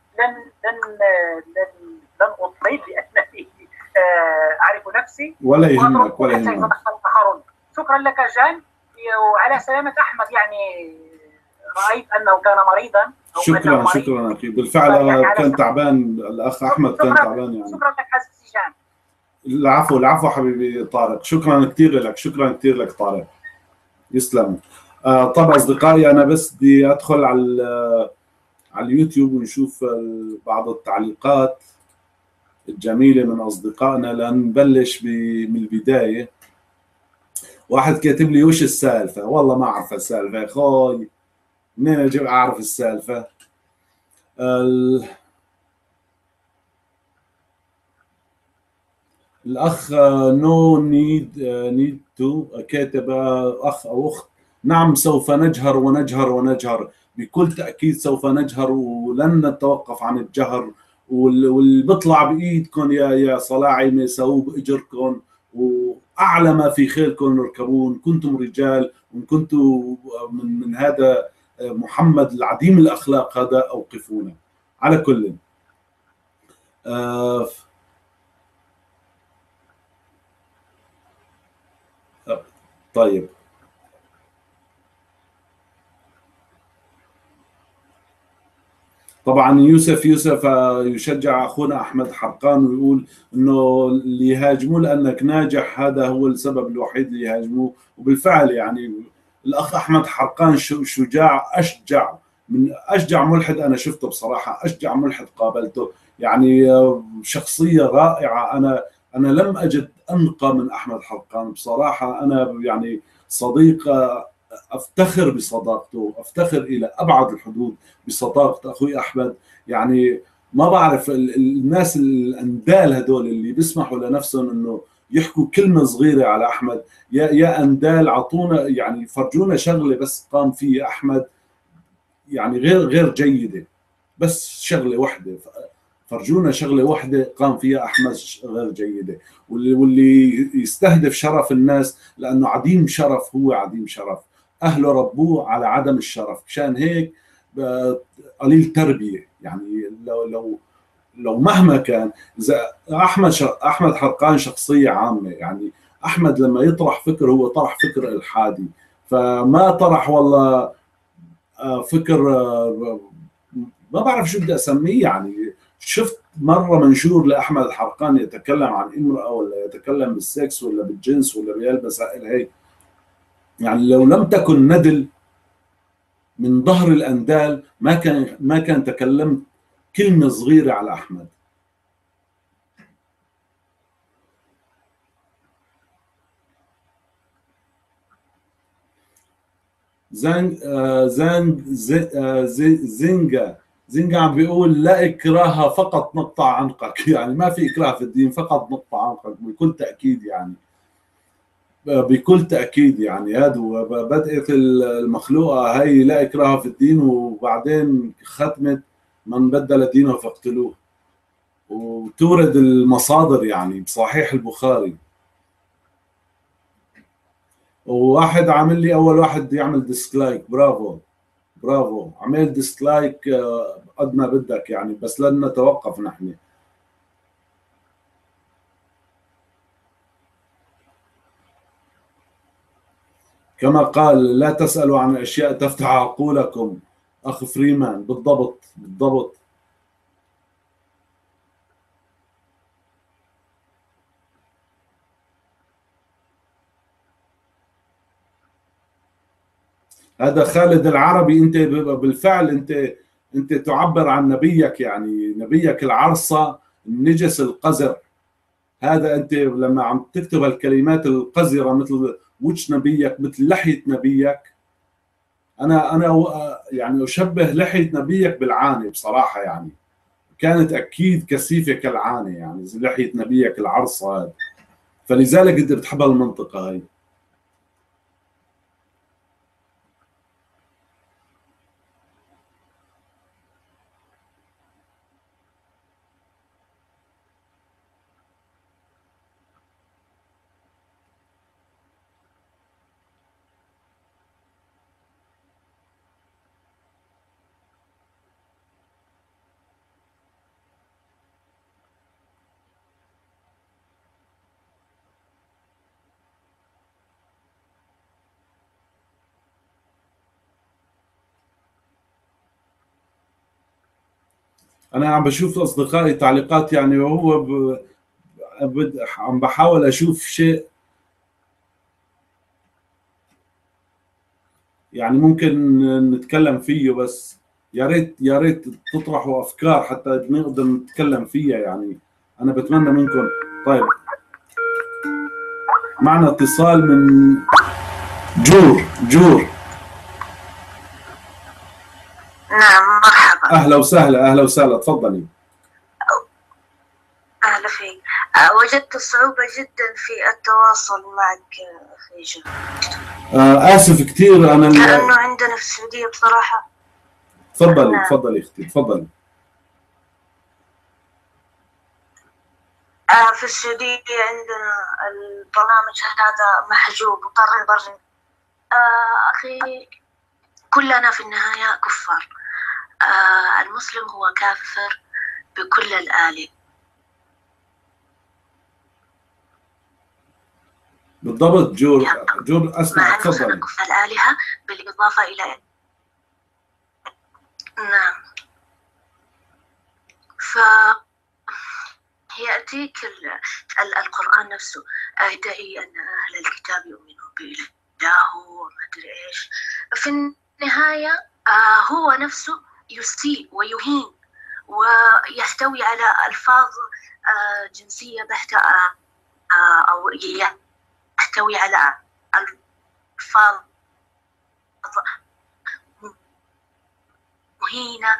S3: لن أطيل لأنني أعرف نفسي
S1: ولا يهمك ولا يهمك.
S3: شكرا لك جان، وعلى سلامة أحمد. يعني رأيت أنه كان مريضا.
S1: شكرا أخي، بالفعل يعني كان تعبان. الأخ أحمد كان تعبان يعني.
S3: شكرا لك عزيزي جان.
S1: العفو حبيبي طارق، شكرا كثير لك طارق، يسلم. طب أصدقائي، أنا بس بدي أدخل على اليوتيوب ونشوف بعض التعليقات الجميلة من أصدقائنا لنبلش من البداية. واحد كاتب لي وش السالفة؟ والله ما أعرف السالفة يا أخوي، منين أجي أعرف السالفة؟ الأخ نو نيد تو كاتب أخ أو أخت: نعم سوف نجهر ونجهر بكل تأكيد، سوف نجهر ولن نتوقف عن الجهر، واللي بيطلع بإيدكم يا صلاعمة سووه بإجركم، وأعلى ما في خيلكم اركبون، كنتم رجال وإن كنتم من هذا محمد العديم الأخلاق هذا أوقفونا. على كل طيب، طبعا يوسف يشجع اخونا احمد حرقان ويقول انه اللي يهاجموه لانك ناجح هذا هو السبب الوحيد اللي يهاجموه. وبالفعل يعني الاخ احمد حرقان شجاع، اشجع ملحد انا شفته بصراحه، اشجع ملحد قابلته، يعني شخصيه رائعه. انا لم اجد انقى من احمد حرقان بصراحه. انا يعني صديق افتخر بصداقته، افتخر الى ابعد الحدود بصداقه اخوي احمد. يعني ما بعرف الناس الاندال هدول اللي بيسمحوا لنفسهم انه يحكوا كلمه صغيره على احمد. يا اندال، عطونا يعني فرجونا شغله بس قام فيها احمد يعني غير جيده، بس شغله واحده، فرجونا شغله واحده قام فيها احمد غير جيده. واللي يستهدف شرف الناس لانه عديم شرف، هو عديم شرف، اهله ربوه على عدم الشرف، مشان هيك قليل تربيه. يعني لو مهما كان، اذا احمد حرقان شخصيه عامه، يعني احمد لما يطرح فكر هو طرح فكر الحادي، فما طرح والله فكر ما بعرف شو بدي اسميه. يعني شفت مره منشور لاحمد حرقان يتكلم عن امراه ولا يتكلم بالسكس ولا بالجنس ولا بيلبس هيك، يعني لو لم تكن ندل من ظهر الاندال ما كان تكلمت كلمه صغيره على احمد. زنجا عم بيقول لا إكراه فقط نقطع عنقك. يعني ما في إكراه في الدين، فقط نقطع عنقك بكل تأكيد. يعني بكل تأكيد يعني هذا بدأت المخلوقة هي لا إكراه في الدين، وبعدين ختمت من بدل دينه فاقتلوه. وتورد المصادر يعني بصحيح البخاري. وواحد عامل لي اول واحد يعمل ديسلايك، برافو عمل ديسلايك قد ما بدك يعني، بس لن نتوقف نحن. كما قال لا تسألوا عن أشياء تفتح عقولكم، أخ فريمان. بالضبط. هذا خالد العربي، انت بالفعل انت تعبر عن نبيك، يعني نبيك العرصة النجس القذر. هذا انت لما عم تكتب الكلمات القذرة مثل وجه نبيك، مثل لحية نبيك، انا يعني اشبه لحية نبيك بالعانة بصراحة، يعني كانت اكيد كثيفة كالعانة، يعني زي لحية نبيك العرصة هذا. فلذلك انت بتحب المنطقة هاي. انا عم بشوف اصدقائي تعليقات يعني، وهو عم بحاول اشوف شيء يعني ممكن نتكلم فيه، بس يا ريت يا ريت تطرحوا افكار حتى نقدر نتكلم فيها يعني. انا بتمنى منكم. طيب، معنا اتصال من جور.
S4: نعم، مرحبا.
S1: اهلا وسهلا، اهلا وسهلا، تفضلي.
S4: أهلا فيك. وجدت صعوبة جدا في التواصل معك أخي جمال.
S1: اسف كثير انا
S4: لأنه عندنا في السعودية بصراحة.
S1: تفضلي
S4: نعم.
S1: تفضلي اختي، تفضلي.
S4: في السعودية عندنا البرنامج هذا محجوب وطر بري. أخي، كلنا في النهاية كفار. المسلم هو كافر بكل الآلهة.
S1: بالضبط جور اسمع، تفضلي.
S4: الآلهة بالإضافة إلى نعم. فيأتيك القرآن نفسه يدعي أن أهل الكتاب يؤمنون بإله وما أدري إيش. في النهاية هو نفسه يسيء ويهين ويحتوي على ألفاظ جنسية بحتة، أو يحتوي على ألفاظ مهينة.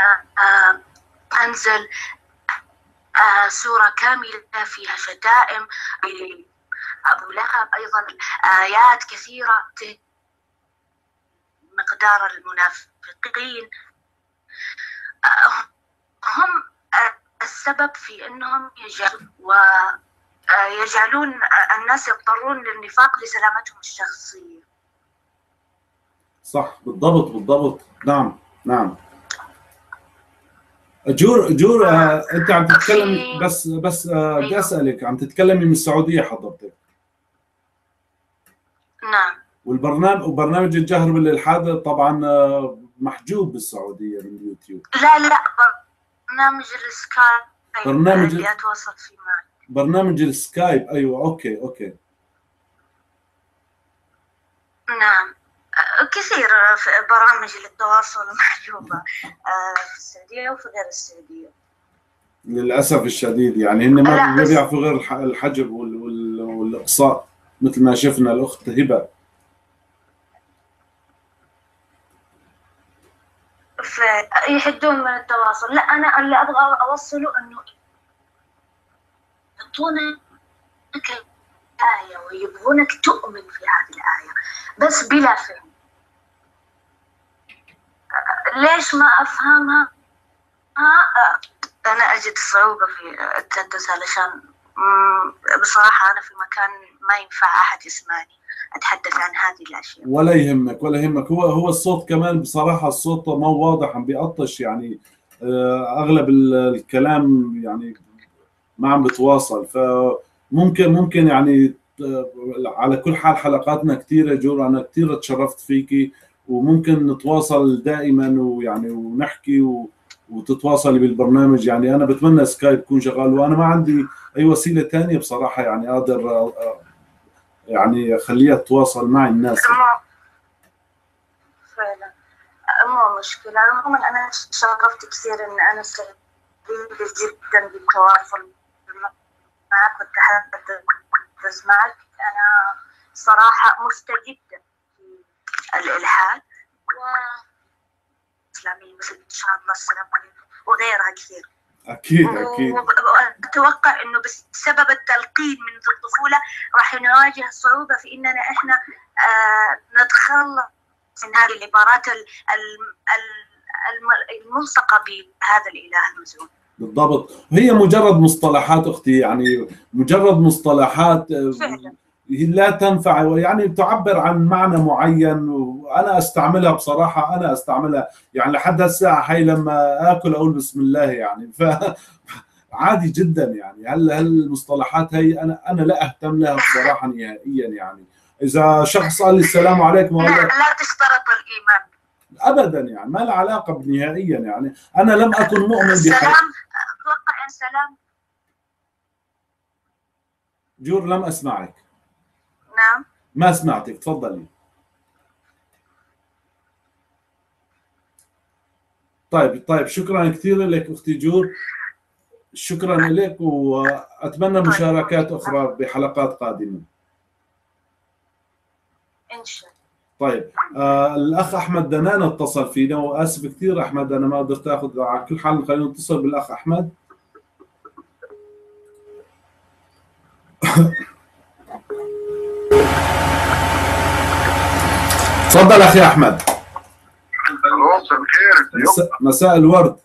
S4: أنزل سورة كاملة فيها شتائم أبو لهب، أيضا آيات كثيرة مقدار المنافقين. هم السبب في أنهم يجعلون الناس يضطرون للنفاق لسلامتهم الشخصية.
S1: صح، بالضبط. نعم. جور انت عم تتكلمي، بس بدي اسالك، عم تتكلمي من السعوديه حضرتك؟
S4: نعم.
S1: وبرنامج الجهر بالالحاد طبعا محجوب بالسعوديه من اليوتيوب.
S4: لا، برنامج السكايب اللي اتواصل فيه معك.
S1: برنامج السكايب، ايوه، اوكي.
S4: نعم، كثير في برامج للتواصل محجوبة في السعودية وفي غير السعودية
S1: للأسف الشديد. يعني هن ما بيعرفوا غير الحجب والإقصاء، مثل ما شفنا الأخت هبة.
S4: يحدون من التواصل. لا، أنا اللي أبغى أوصله أنه يعطونك آية ويبغونك تؤمن في هذه الآية بس بلا فهم. ليش ما أفهمها؟ أنا أجد صعوبة في التحدث، علشان بصراحة أنا في مكان ما ينفع أحد يسمعني أتحدث عن هذه الأشياء.
S1: ولا يهمك. هو الصوت كمان بصراحة الصوت ما واضح، عم بيقطش يعني. أغلب الكلام يعني ما عم بتواصل. فممكن يعني على كل حال حلقاتنا كثيرة جور، أنا كثير تشرفت فيكي، وممكن نتواصل دائما ويعني ونحكي وتتواصلي بالبرنامج. يعني أنا بتمنى سكايب يكون شغال، وأنا ما عندي أي وسيلة ثانية بصراحة يعني أقدر يعني خليها تتواصل مع الناس.
S4: مو مشكلة. عموما أنا شرفت كثير إن أنا سعيدة جدا بالتواصل معك والتحدث معك. أنا صراحة مستجدة في الإلحاد والإسلامية مثل إن شاء الله السلام عليكم وغيرها كثير.
S1: أكيد.
S4: وأتوقع إنه بسبب التلقين منذ الطفولة راح نواجه صعوبة في إننا إحنا نتخلص من هذه العبارات الملصقة بهذا الإله المزعوم.
S1: بالضبط، هي مجرد مصطلحات أختي، يعني مجرد مصطلحات لا تنفع، يعني تعبر عن معنى معين، وأنا أستعملها بصراحة، أنا أستعملها يعني لحد هالساعة هاي لما آكل أقول بسم الله يعني، عادي جدا يعني. هالمصطلحات هي أنا لا أهتم لها بصراحة نهائيا. يعني إذا شخص قال لي السلام عليكم
S4: لا تشترط الإيمان
S1: ابدا، يعني ما له علاقه نهائيا. يعني انا لم اكن مؤمن
S4: السلام اتوقع ان سلام.
S1: جور لم اسمعك.
S4: نعم
S1: ما سمعتك، تفضلي. طيب شكرا كثير لك اختي جور، شكرا لك، واتمنى مشاركات اخرى بحلقات قادمه
S4: ان شاء الله.
S1: طيب الاخ احمد دنان اتصل فينا، واسف كثير احمد انا ما قدرت اخذ، على كل حال خلينا نتصل بالاخ احمد. تفضل اخي احمد.
S5: مساء الخير.
S1: مساء الورد.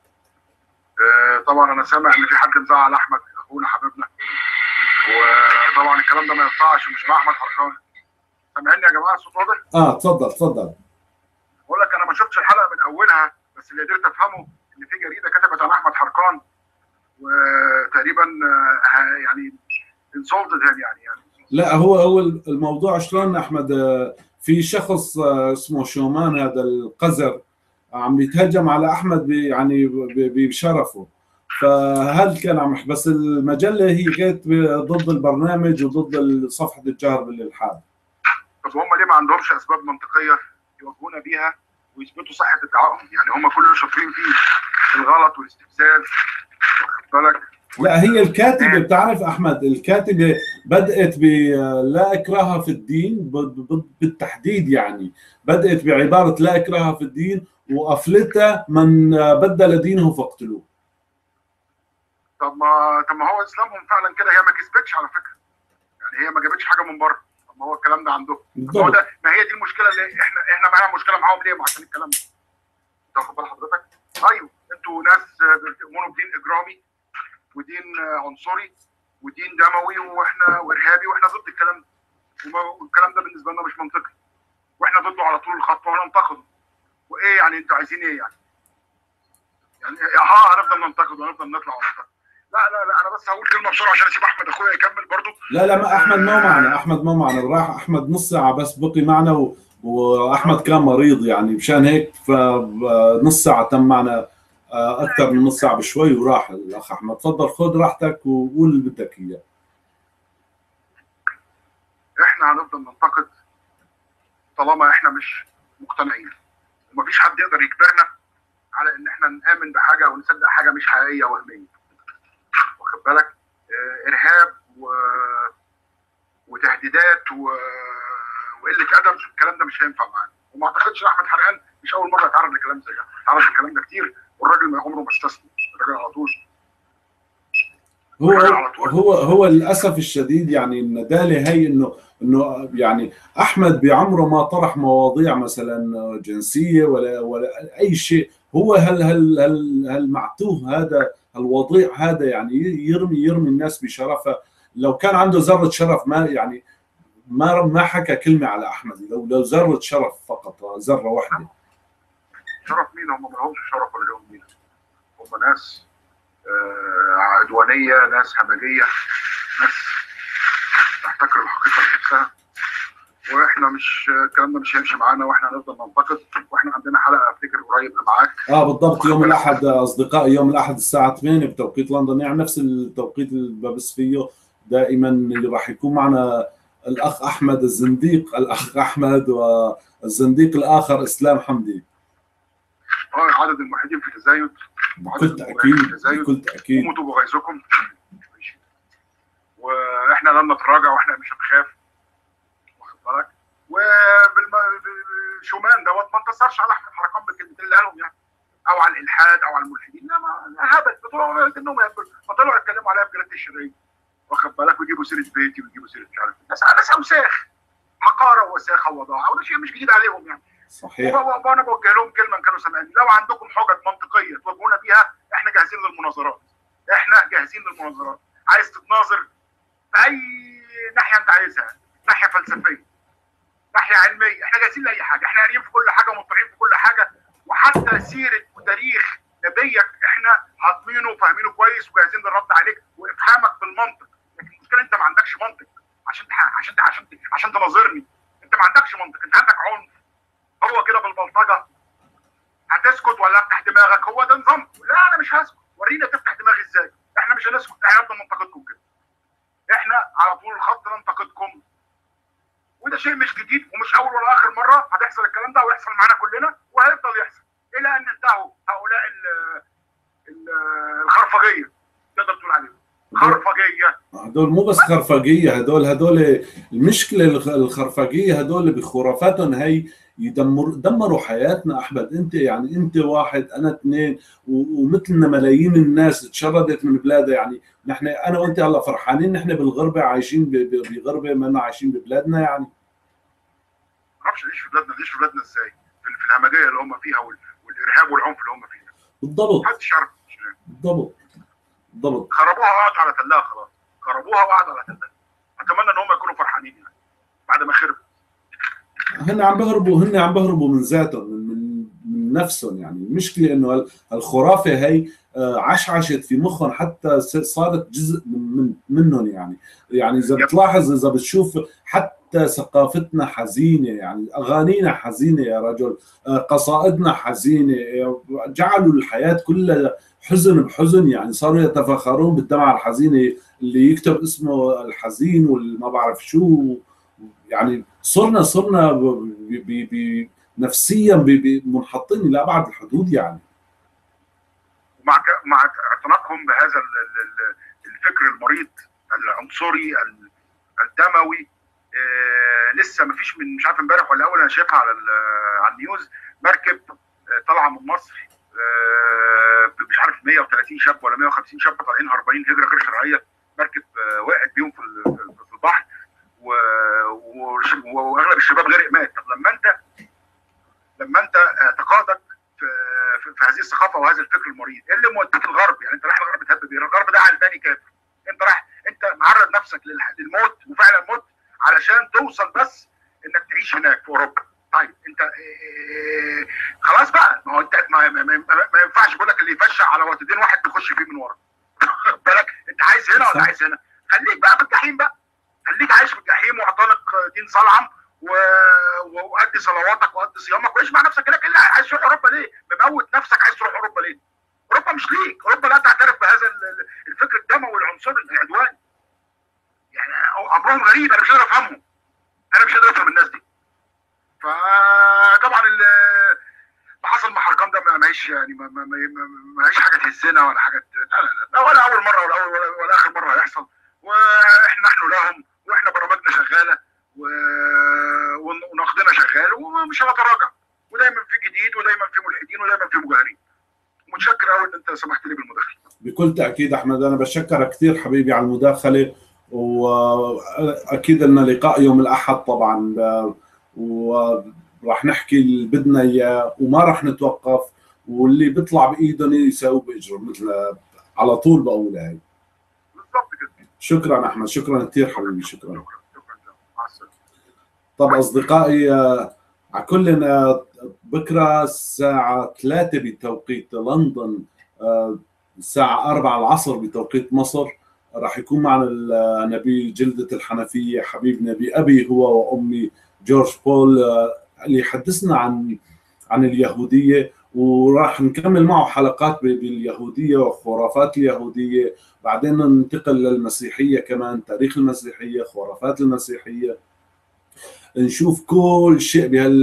S5: طبعا انا سامع ان في حد مزعل احمد اخونا حبيبنا، وطبعا الكلام ده ما ينفعش، مش مع احمد حركان. سامعني يا جماعه الصوت واضح؟
S1: اتفضل.
S5: بقول لك انا ما شفتش الحلقه من اولها، بس اللي قدرت افهمه ان في جريده كتبت عن احمد حركان وتقريبا يعني انسولتد يعني.
S1: لا هو الموضوع شلون احمد، في شخص اسمه شومان هذا القذر عم يتهجم على احمد يعني بشرفه، فهل كان عم بس المجله هي كانت ضد البرنامج وضد صفحه الجهر بالالحاد.
S5: طب هم ليه ما عندهمش اسباب منطقيه يواجهونا بيها ويثبتوا صحه ادعائهم؟ يعني هم كل اللي شاطرين فيه الغلط والاستفزاز، واخد بالك؟
S1: لا هي الكاتبه، بتعرف احمد الكاتبه بدات لا اكراه في الدين بالتحديد، يعني بدات بعباره لا اكراه في الدين وافلتها من بدل دينه فاقتلوه.
S5: طب ما هو اسلامهم فعلا كده، هي ما كسبتش على فكره، يعني هي ما جابتش حاجه من بره. طب ما هو الكلام ده عندهم، هو ده، ما هي دي المشكله اللي احنا معانا مشكله معاهم ليه؟ عشان الكلام ده. انت واخد بال حضرتك؟ ايوه انتوا ناس بتؤمنوا بدين اجرامي ودين عنصري ودين دموي واحنا وارهابي، واحنا ضد الكلام ده، والكلام ده بالنسبه لنا مش منطقي، واحنا ضده على طول الخط وننتقده. وايه يعني انتوا عايزين ايه يعني؟ هنفضل ننتقد وهنفضل نطلع وننتقد؟ لا انا بس هقول كلمه بسرعه عشان اسيب احمد اخويا يكمل برضه.
S1: لا ما احمد مو معنا، راح احمد نص ساعه بس بقي معنا، واحمد كان مريض يعني مشان هيك فنص ساعه تم معنا، اكثر من نص ساعه بشوي وراح الاخ احمد. تفضل خذ راحتك وقول اللي بدك اياه.
S5: احنا هنفضل ننتقد طالما احنا مش مقتنعين، ومفيش حد يقدر يجبرنا على ان احنا نآمن بحاجه او نصدق حاجه مش حقيقيه وهميه، واخد بالك؟ ارهاب وتهديدات وقله ادب، الكلام ده مش هينفع معانا. وما اعتقدش احمد حرقان مش اول مره يتعرض لكلام زي ده، اتعرض للكلام ده كتير، والراجل ما عمره ما استسلم، الراجل على طول.
S1: هو للاسف الشديد يعني ان دالي هي انه يعني احمد بعمره ما طرح مواضيع مثلا جنسيه ولا اي شيء. هو هالمعتوه هذا الوضيع هذا يعني يرمي الناس بشرفه. لو كان عنده ذره شرف ما يعني ما حكى كلمه على احمد، لو ذره شرف فقط، ذره واحده.
S5: شرف مين؟ هم ما لهمش شرف ولا لهم مين، هم ناس عدوانيه، ناس همجيه، ناس تحتكر الحقيقه لنفسها، واحنا مش الكلام ده مش هيمشي معانا، واحنا هنفضل ننتقد. واحنا عندنا حلقه افتكر قريب معاك
S1: بالضبط يوم الاحد اصدقائي، يوم الاحد الساعه 8 بتوقيت لندن، يعني نفس التوقيت اللي ببث فيه دائما، اللي راح يكون معنا الاخ احمد الزنديق، الاخ احمد والزنديق الاخر اسلام حمدي.
S5: عدد الملحدين في التزايد،
S1: بكل تاكيد بكل تاكيد.
S5: موتوا بغيظكم، واحنا لن نتراجع واحنا مش هنخاف، واخد بالك؟ وبالشومان دوت ما انتصرش على احمد حركان بالكلمتين اللي قالهم يعني، او على الالحاد او على الملحدين، لا ما هبل بتوع انهم طلعوا يتكلموا عليها بجلد الشرعيه، واخد بالك؟ ويجيبوا سيره بيتي ويجيبوا سيره مش عارف ناس اوساخ، حقاره ووساخه ووضاعه، وده شيء مش جديد عليهم يعني.
S1: صحيح.
S5: وانا بوجه لهم كلمه ان كانوا سامعيني، لو عندكم حجج منطقيه تواجهونا بيها احنا جاهزين للمناظرات، احنا جاهزين للمناظرات. عايز تتناظر باي ناحيه انت عايزها، ناحيه فلسفيه، ناحيه علميه، احنا جاهزين لاي حاجه، احنا قاريين في كل حاجه ومطلعين في كل حاجه، وحتى سيره وتاريخ نبيك احنا عاطمينه وفاهمينه كويس وجاهزين للرد عليك وافهامك بالمنطق. لكن المشكله انت ما عندكش منطق عشان تناظرني، انت ما عندكش منطق، انت عندك عنف. هو كده بالبلطجه، هتسكت ولا افتح دماغك؟ هو ده نظام. لا انا مش هسكت، ورينا تفتح دماغي ازاي. احنا مش هنسكت، احنا هنفضل ننتقدكم كده، احنا على طول الخط ننتقدكم، وده شيء مش جديد ومش اول ولا اخر مره هتحصل الكلام ده، ويحصل معانا كلنا وهيفضل يحصل الى ان ينتهوا هؤلاء الخرفجيه، تقدر تقول عليهم خرفجيه.
S1: هدول مو بس خرفجيه، هدول المشكله الخرفجيه، هدول بخرافاتهم هي دمروا حياتنا. احمد انت يعني انت واحد انا اثنين ومثلنا ملايين الناس تشردت من بلادها. يعني نحن انا وانت هلا فرحانين نحن بالغربه، عايشين بغربه ما عايشين ببلادنا. يعني
S5: ما اعرفش نعيش في بلادنا، نعيش في بلادنا ازاي؟ في الهمجيه اللي هم فيها والارهاب والعنف اللي هم فيها.
S1: بالضبط
S5: محدش يعرف.
S1: بالضبط.
S5: خربوها وقعدوا على تلاها، خلاص خربوها وقعدوا على تلاها. اتمنى ان هم يكونوا فرحانين يعني بعد ما خربوا.
S1: هن عم بهربوا من ذاتهم، من نفسهم. يعني المشكله انه الخرافه هي عشعشت في مخهم حتى صارت جزء منهم. يعني اذا بتلاحظ، اذا بتشوف حتى ثقافتنا حزينه، يعني اغانينا حزينه يا رجل، قصائدنا حزينه، جعلوا الحياه كلها حزن بحزن. يعني صاروا يتفاخرون بالدمعه الحزينه، اللي يكتب اسمه الحزين والما بعرف شو. يعني صرنا نفسيا منحطين الى ابعد الحدود يعني.
S5: مع اعتناقهم بهذا الفكر المريض العنصري الدموي. لسه ما فيش، من مش عارف امبارح ولا اول، انا شايفها على النيوز، مركب طالعه من مصر، مش عارف 130 شاب ولا 150 شاب طالعين هربانين هجره غير شرعيه. مركب وقعت بيهم في البحر، واغلب الشباب غرق مات. طب لما انت اعتقادك في هذه الثقافه وهذا الفكر المريض، ايه اللي موديك الغرب؟ يعني انت رايح الغرب تهبب ايه؟ الغرب ده علماني كافر. انت معرض نفسك للموت، وفعلا موت علشان توصل بس انك تعيش هناك في اوروبا. طيب انت خلاص بقى، ما هو انت ما ينفعش بقول لك اللي يفشع على وتدين واحد تخش فيه من ورا. بالك انت عايز هنا ولا عايز هنا؟ خليك بقى في الجحيم بقى، خليك عايش في الجحيم واعتنق دين صلعم وادي صلواتك وادي صيامك وعيش مع نفسك هناك. اللي عايز تروح اوروبا ليه؟ مموت نفسك عايز تروح اوروبا ليه؟ اوروبا مش ليك، اوروبا لا تعترف بهذا الفكر الدموي والعنصري العدواني. يعني امرهم غريب، انا مش قادر افهمهم، انا مش قادر افهم الناس دي. فطبعا اللي حصل مع حركان ده ما هيش يعني ما هيش حاجه تهزنا ولا حاجه، لا ولا اول مره ولا اخر مره هيحصل. واحنا نحن لهم، واحنا برامجنا شغاله ونقدنا شغال ومش هنتراجع، ودايما في جديد ودايما في ملحدين ودايما في مجاهرين. متشكر قوي ان انت سمحت لي بالمداخله.
S1: بكل تاكيد احمد، انا بشكرك كثير حبيبي على المداخله، واكيد لنا لقاء يوم الاحد طبعا، وراح نحكي اللي بدنا اياه وما راح نتوقف، واللي بيطلع بايدهم يساووا باجرهم، مثل على طول بقولها هي.
S5: بالضبط كده.
S1: شكرا احمد، شكرا كثير حبيبي، شكرا. مع السلامه. طب اصدقائي، على كلنا بكره الساعه 3 بتوقيت لندن، الساعه 4 العصر بتوقيت مصر، راح يكون معنا النبي جلدة الحنفية حبيبنا بأبي هو وأمي جورج بول، اللي يحدثنا عن اليهودية، وراح نكمل معه حلقات باليهودية وخرافات اليهودية. بعدين ننتقل للمسيحية كمان، تاريخ المسيحية، خرافات المسيحية، نشوف كل شيء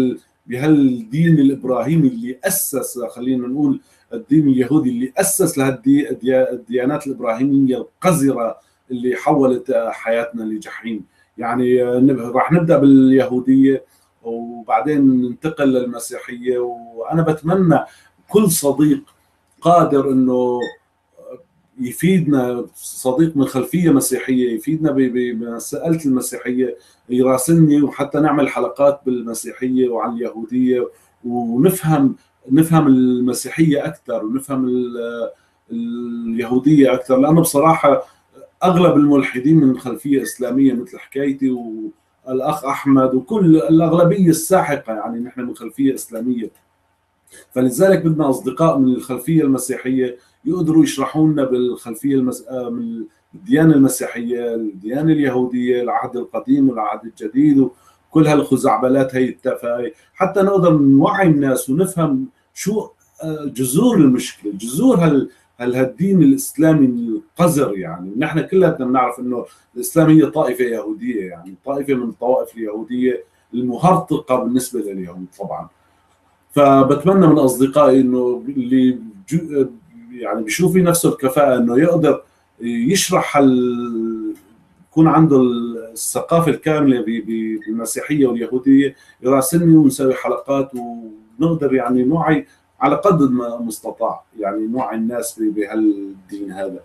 S1: بهالدين الابراهيمي اللي اسس، خلينا نقول الدين اليهودي اللي اسس الديانات الابراهيميه القذره اللي حولت حياتنا لجحيم. يعني راح نبدا باليهوديه وبعدين ننتقل للمسيحيه. وانا بتمنى كل صديق قادر انه يفيدنا، صديق من خلفيه مسيحيه يفيدنا بمساله المسيحيه، يراسلني وحتى نعمل حلقات بالمسيحيه وعن اليهوديه ونفهم المسيحيه اكثر ونفهم اليهوديه اكثر. لانه بصراحه اغلب الملحدين من خلفيه اسلاميه مثل حكايتي والاخ احمد وكل الاغلبيه الساحقه، يعني نحن من خلفيه اسلاميه. فلذلك بدنا اصدقاء من الخلفيه المسيحيه يقدروا يشرحوا لنا بالخلفيه من الديانه المسيحيه، الديانه اليهوديه، العهد القديم والعهد الجديد وكل هالخزعبلات هي التافهه، حتى نقدر نوعي الناس ونفهم شو جذور المشكله، جذور هالدين الاسلامي القذر. يعني نحن كلنا بنعرف انه الاسلام هي طائفه يهوديه، يعني طائفه من الطوائف اليهوديه المهرطقه بالنسبه لليهود طبعا. فبتمنى من اصدقائي انه اللي يعني بيشوف في نفسه الكفاءه انه يقدر يشرح يكون عنده الثقافه الكامله بالمسيحيه واليهوديه، يراسلني ونسوي حلقات ونقدر يعني نوعي على قدر ما مستطاع، يعني نوعي الناس بهالدين هذا.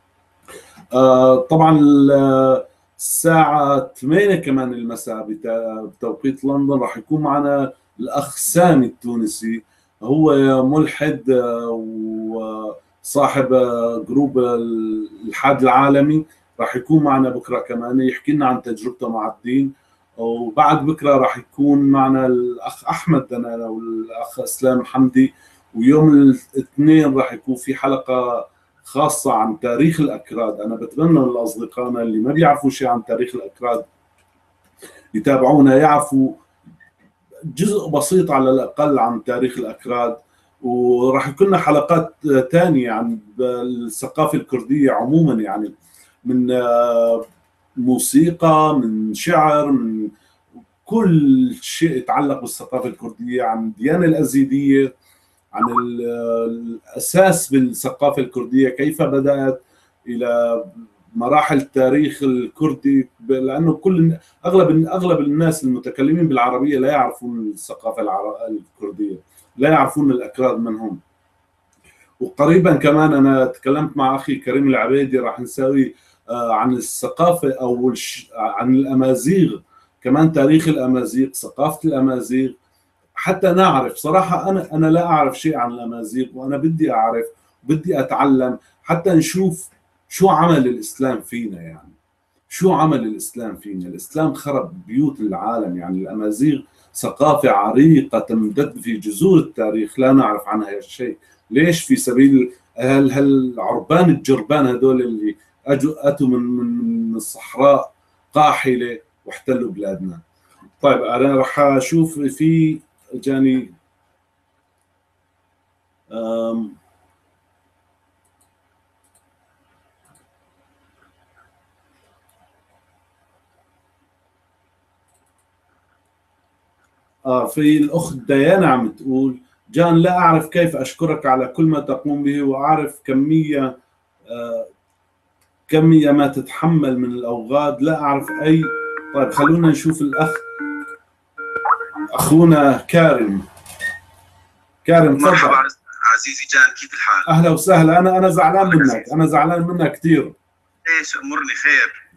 S1: طبعا الساعه 8 كمان المساء بتوقيت لندن راح يكون معنا الأخ سامي التونسي، هو ملحد وصاحب جروب الإلحاد العالمي. راح يكون معنا بكرة كمان يحكي لنا عن تجربته مع الدين. وبعد بكرة راح يكون معنا الأخ أحمد دنانة والأخ إسلام حمدي. ويوم الاثنين راح يكون في حلقة خاصة عن تاريخ الأكراد. أنا بتمنى من أصدقائنا اللي ما بيعرفوا شيء عن تاريخ الأكراد يتابعونا، يعرفوا جزء بسيط على الأقل عن تاريخ الأكراد. وراح يكون لنا حلقات ثانية عن الثقافة الكردية عموما، يعني من موسيقى، من شعر، من كل شيء يتعلق بالثقافة الكردية، عن الديانة الأزيدية، عن الأساس بالثقافة الكردية كيف بدأت إلى مراحل التاريخ الكردي. لانه اغلب الناس المتكلمين بالعربيه لا يعرفون الثقافه الكرديه، لا يعرفون الاكراد من هم. وقريبا كمان انا تكلمت مع اخي كريم العبيدي، راح نسوي عن الثقافه او عن الامازيغ، كمان تاريخ الامازيغ، ثقافه الامازيغ، حتى نعرف. صراحه انا لا اعرف شيء عن الامازيغ، وانا بدي اعرف، بدي اتعلم حتى نشوف شو عمل الإسلام فينا. يعني شو عمل الإسلام فينا؟ الإسلام خرب بيوت العالم. يعني الأمازيغ ثقافة عريقة تمتد في جذور التاريخ لا نعرف عنها شيء. ليش؟ في سبيل هالعربان الجربان هذول اللي أتوا من الصحراء قاحلة واحتلوا بلادنا. طيب أنا راح أشوف في جاني في الأخت ديانا عم تقول: جان، لا أعرف كيف أشكرك على كل ما تقوم به، وأعرف كمية ما تتحمل من الأوغاد، لا أعرف أي. طيب خلونا نشوف أخونا كارم.
S6: مرحبا عزيزي جان، كيف الحال؟
S1: أهلا وسهلا. أنا زعلان منك، أنا زعلان منك كثير.
S6: إيش أمرني خير؟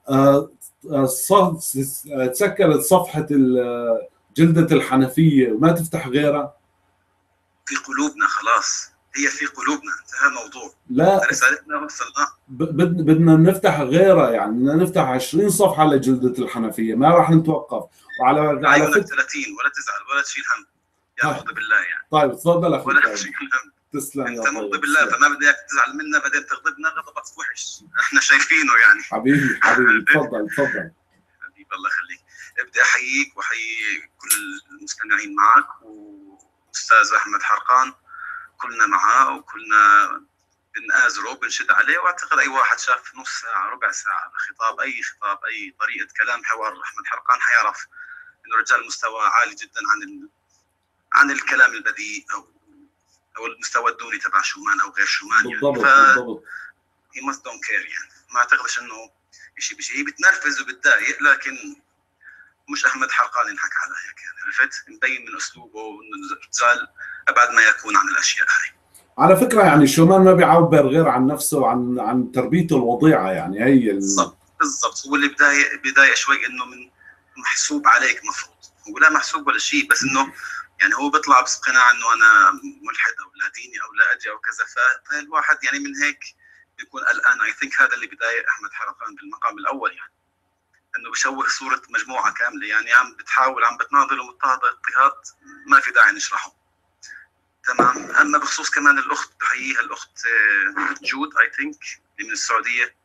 S1: تسكرت صفحة جلدة الحنفية وما تفتح غيرها.
S6: في قلوبنا خلاص، هي في قلوبنا، انتهى الموضوع.
S1: لا،
S6: رسالتنا وصلنا.
S1: بدنا نفتح غيرها، يعني بدنا نفتح 20 صفحة لجلدة الحنفية، ما راح نتوقف.
S6: وعلى فكرة 30 ولا تزعل ولا تشيل هم، يا مرضي بالله يعني.
S1: طيب تفضل أخي.
S6: ولا تشيل هم.
S1: تسلم
S6: انت مرضي بالله، فما بدي اياك تزعل منا بعدين تغضبنا غضبك وحش، احنا شايفينه يعني.
S1: حبيبي تفضل.
S6: حبيبي الله يخليك. بدي احييك واحيي كل المستمعين معك، واستاذ احمد حرقان كلنا معاه وكلنا بنآزره بنشد عليه. واعتقد اي واحد شاف نص ساعه ربع ساعه خطاب، اي طريقه كلام حوار احمد حرقان حيعرف انه رجال مستوى عالي جدا عن عن الكلام البذيء او المستوى الدوني تبع شومان او غير شومان يعني.
S1: بالضبط
S6: هي must don't care يعني. ما اعتقدش انه شيء بشيء. هي بتنرفز وبتضايق، لكن مش احمد حرقان ينحكى على هيك يعني، عرفت؟ مبين من اسلوبه انه زال ابعد ما يكون عن الاشياء هاي.
S1: على فكره يعني شومان ما بيعبر غير عن نفسه، عن تربيته الوضيعه يعني. هي
S6: بالضبط. هو اللي بدايه شوي انه من محسوب عليك مفروض، هو لا محسوب ولا شيء، بس انه يعني هو بيطلع بقناع انه انا ملحد او لا ديني او لا ادري او كذا، فالواحد يعني من هيك بيكون قلقان. اي ثينك هذا اللي بدايه احمد حرقان بالمقام الاول يعني، انه بشوه صوره مجموعه كامله يعني، عم بتحاول عم بتناضل ومضطهد اضطهاد ما في داعي نشرحه. تمام. اما بخصوص كمان الاخت، بحييها الاخت جود اي ثينك اللي من السعوديه،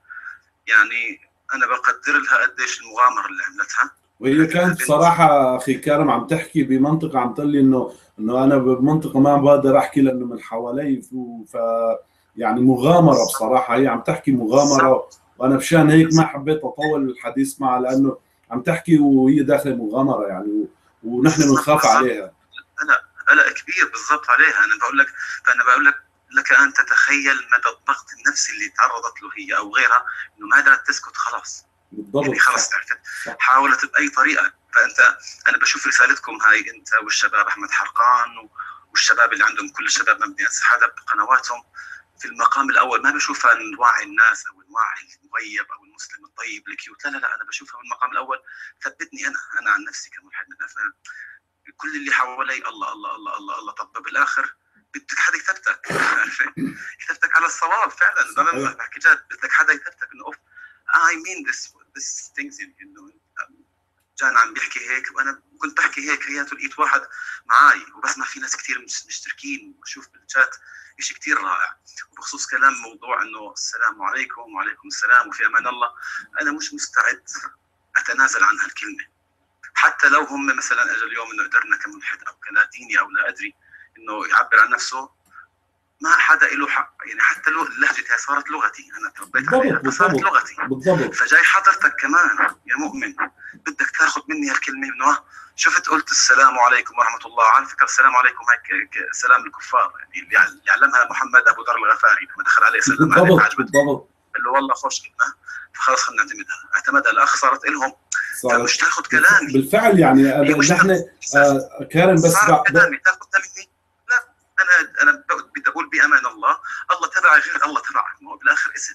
S6: يعني انا بقدر لها قديش المغامره اللي عملتها.
S1: وهي كانت بصراحه اخي كارم عم تحكي بمنطقه، عم تقول لي انه انا بمنطقه ما بقدر احكي لانه من حوالي، ف يعني مغامره بصراحه. هي عم تحكي مغامره، وانا مشان هيك ما حبيت اطول الحديث معها، لانه عم تحكي وهي داخل مغامره يعني، ونحن بنخاف عليها.
S6: قلق كبير بالضبط عليها. فانا بقول لك ان تتخيل مدى الضغط النفسي اللي تعرضت له هي او غيرها، انه ما قدرت تسكت خلاص.
S1: بالضبط.
S6: يعني خلاص عرفت، حاولت باي طريقه. انا بشوف رسالتكم هاي انت والشباب احمد حرقان والشباب اللي عندهم، كل الشباب مبني حدا بقنواتهم، في المقام الاول ما بشوفها نوعي الناس او نوعي المغيب او المسلم الطيب الكيوت، لا انا بشوفها بالمقام الاول ثبتني انا عن نفسي كملحد من الافلام. كل اللي حوالي الله الله الله الله الله، طب بالاخر بدك حدا يثبتك، عرفت؟ يثبتك على الصواب فعلا. ما بحكي جد، بدك حدا يثبتك انه I mean this things يعني، انه جان عم بيحكي هيك وانا كنت بحكي هيك، هياته لقيت واحد معي وبسمع في ناس كثير مشتركين، وبشوف بالشات شيء كثير رائع. وبخصوص كلام موضوع انه السلام عليكم وعليكم السلام وفي امان الله، انا مش مستعد اتنازل عن هالكلمه، حتى لو هم مثلا اجى اليوم انه قدرنا كملحد او كلا ديني او لا ادري انه يعبر عن نفسه، ما حدا له حق يعني. حتى لهجتها صارت لغتي، انا تربيت عليها فصارت لغتي.
S1: بالضبط.
S6: فجاي حضرتك كمان يا مؤمن بدك تاخذ مني هالكلمه، انه شفت قلت السلام عليكم ورحمه الله، على فكره السلام عليكم هيك سلام الكفار يعني، اللي يعلمها محمد ابو ذر الغفاري لما دخل عليه سلم عليه عجبت، قال له والله خوش كلمه، فخلص خلينا نعتمدها. اعتمدها الاخ صارت لهم، فمش تاخذ كلامي
S1: بالفعل يعني. نحن كارم بس
S6: كلامي تاخذها مني، لا انا بدي اقول بامان الله تبعي غير الله تبعك، ما هو بالاخر اسم.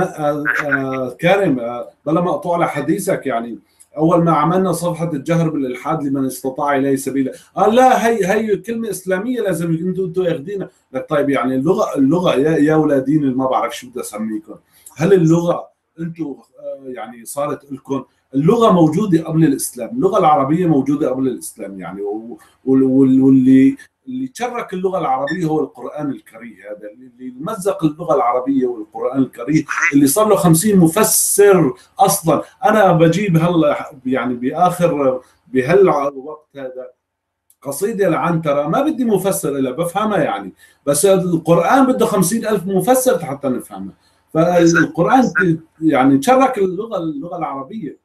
S1: كارم بلا ما اقطع على حديثك يعني، اول ما عملنا صفحه الجهر بالالحاد لمن استطاع اليه سبيلا، لا هي كلمه اسلاميه لازم انتوا ياخذينها. لك طيب يعني اللغه يا اولادين اللي ما بعرف شو بدي اسميكم، هل اللغه انتوا يعني صارت لكم؟ اللغه موجوده قبل الاسلام، اللغه العربيه موجوده قبل الاسلام يعني، واللي تشرك اللغه العربيه هو القران الكريم. هذا اللي مزق اللغه العربيه والقران الكريم، اللي صار له 50 مفسر اصلا. انا بجيب هلا يعني باخر بهالوقت هذا قصيده العنتره، ما بدي مفسر لها بفهمها يعني، بس القران بده 50,000 مفسر حتى نفهمها. فالقران يعني تشرك اللغه العربيه.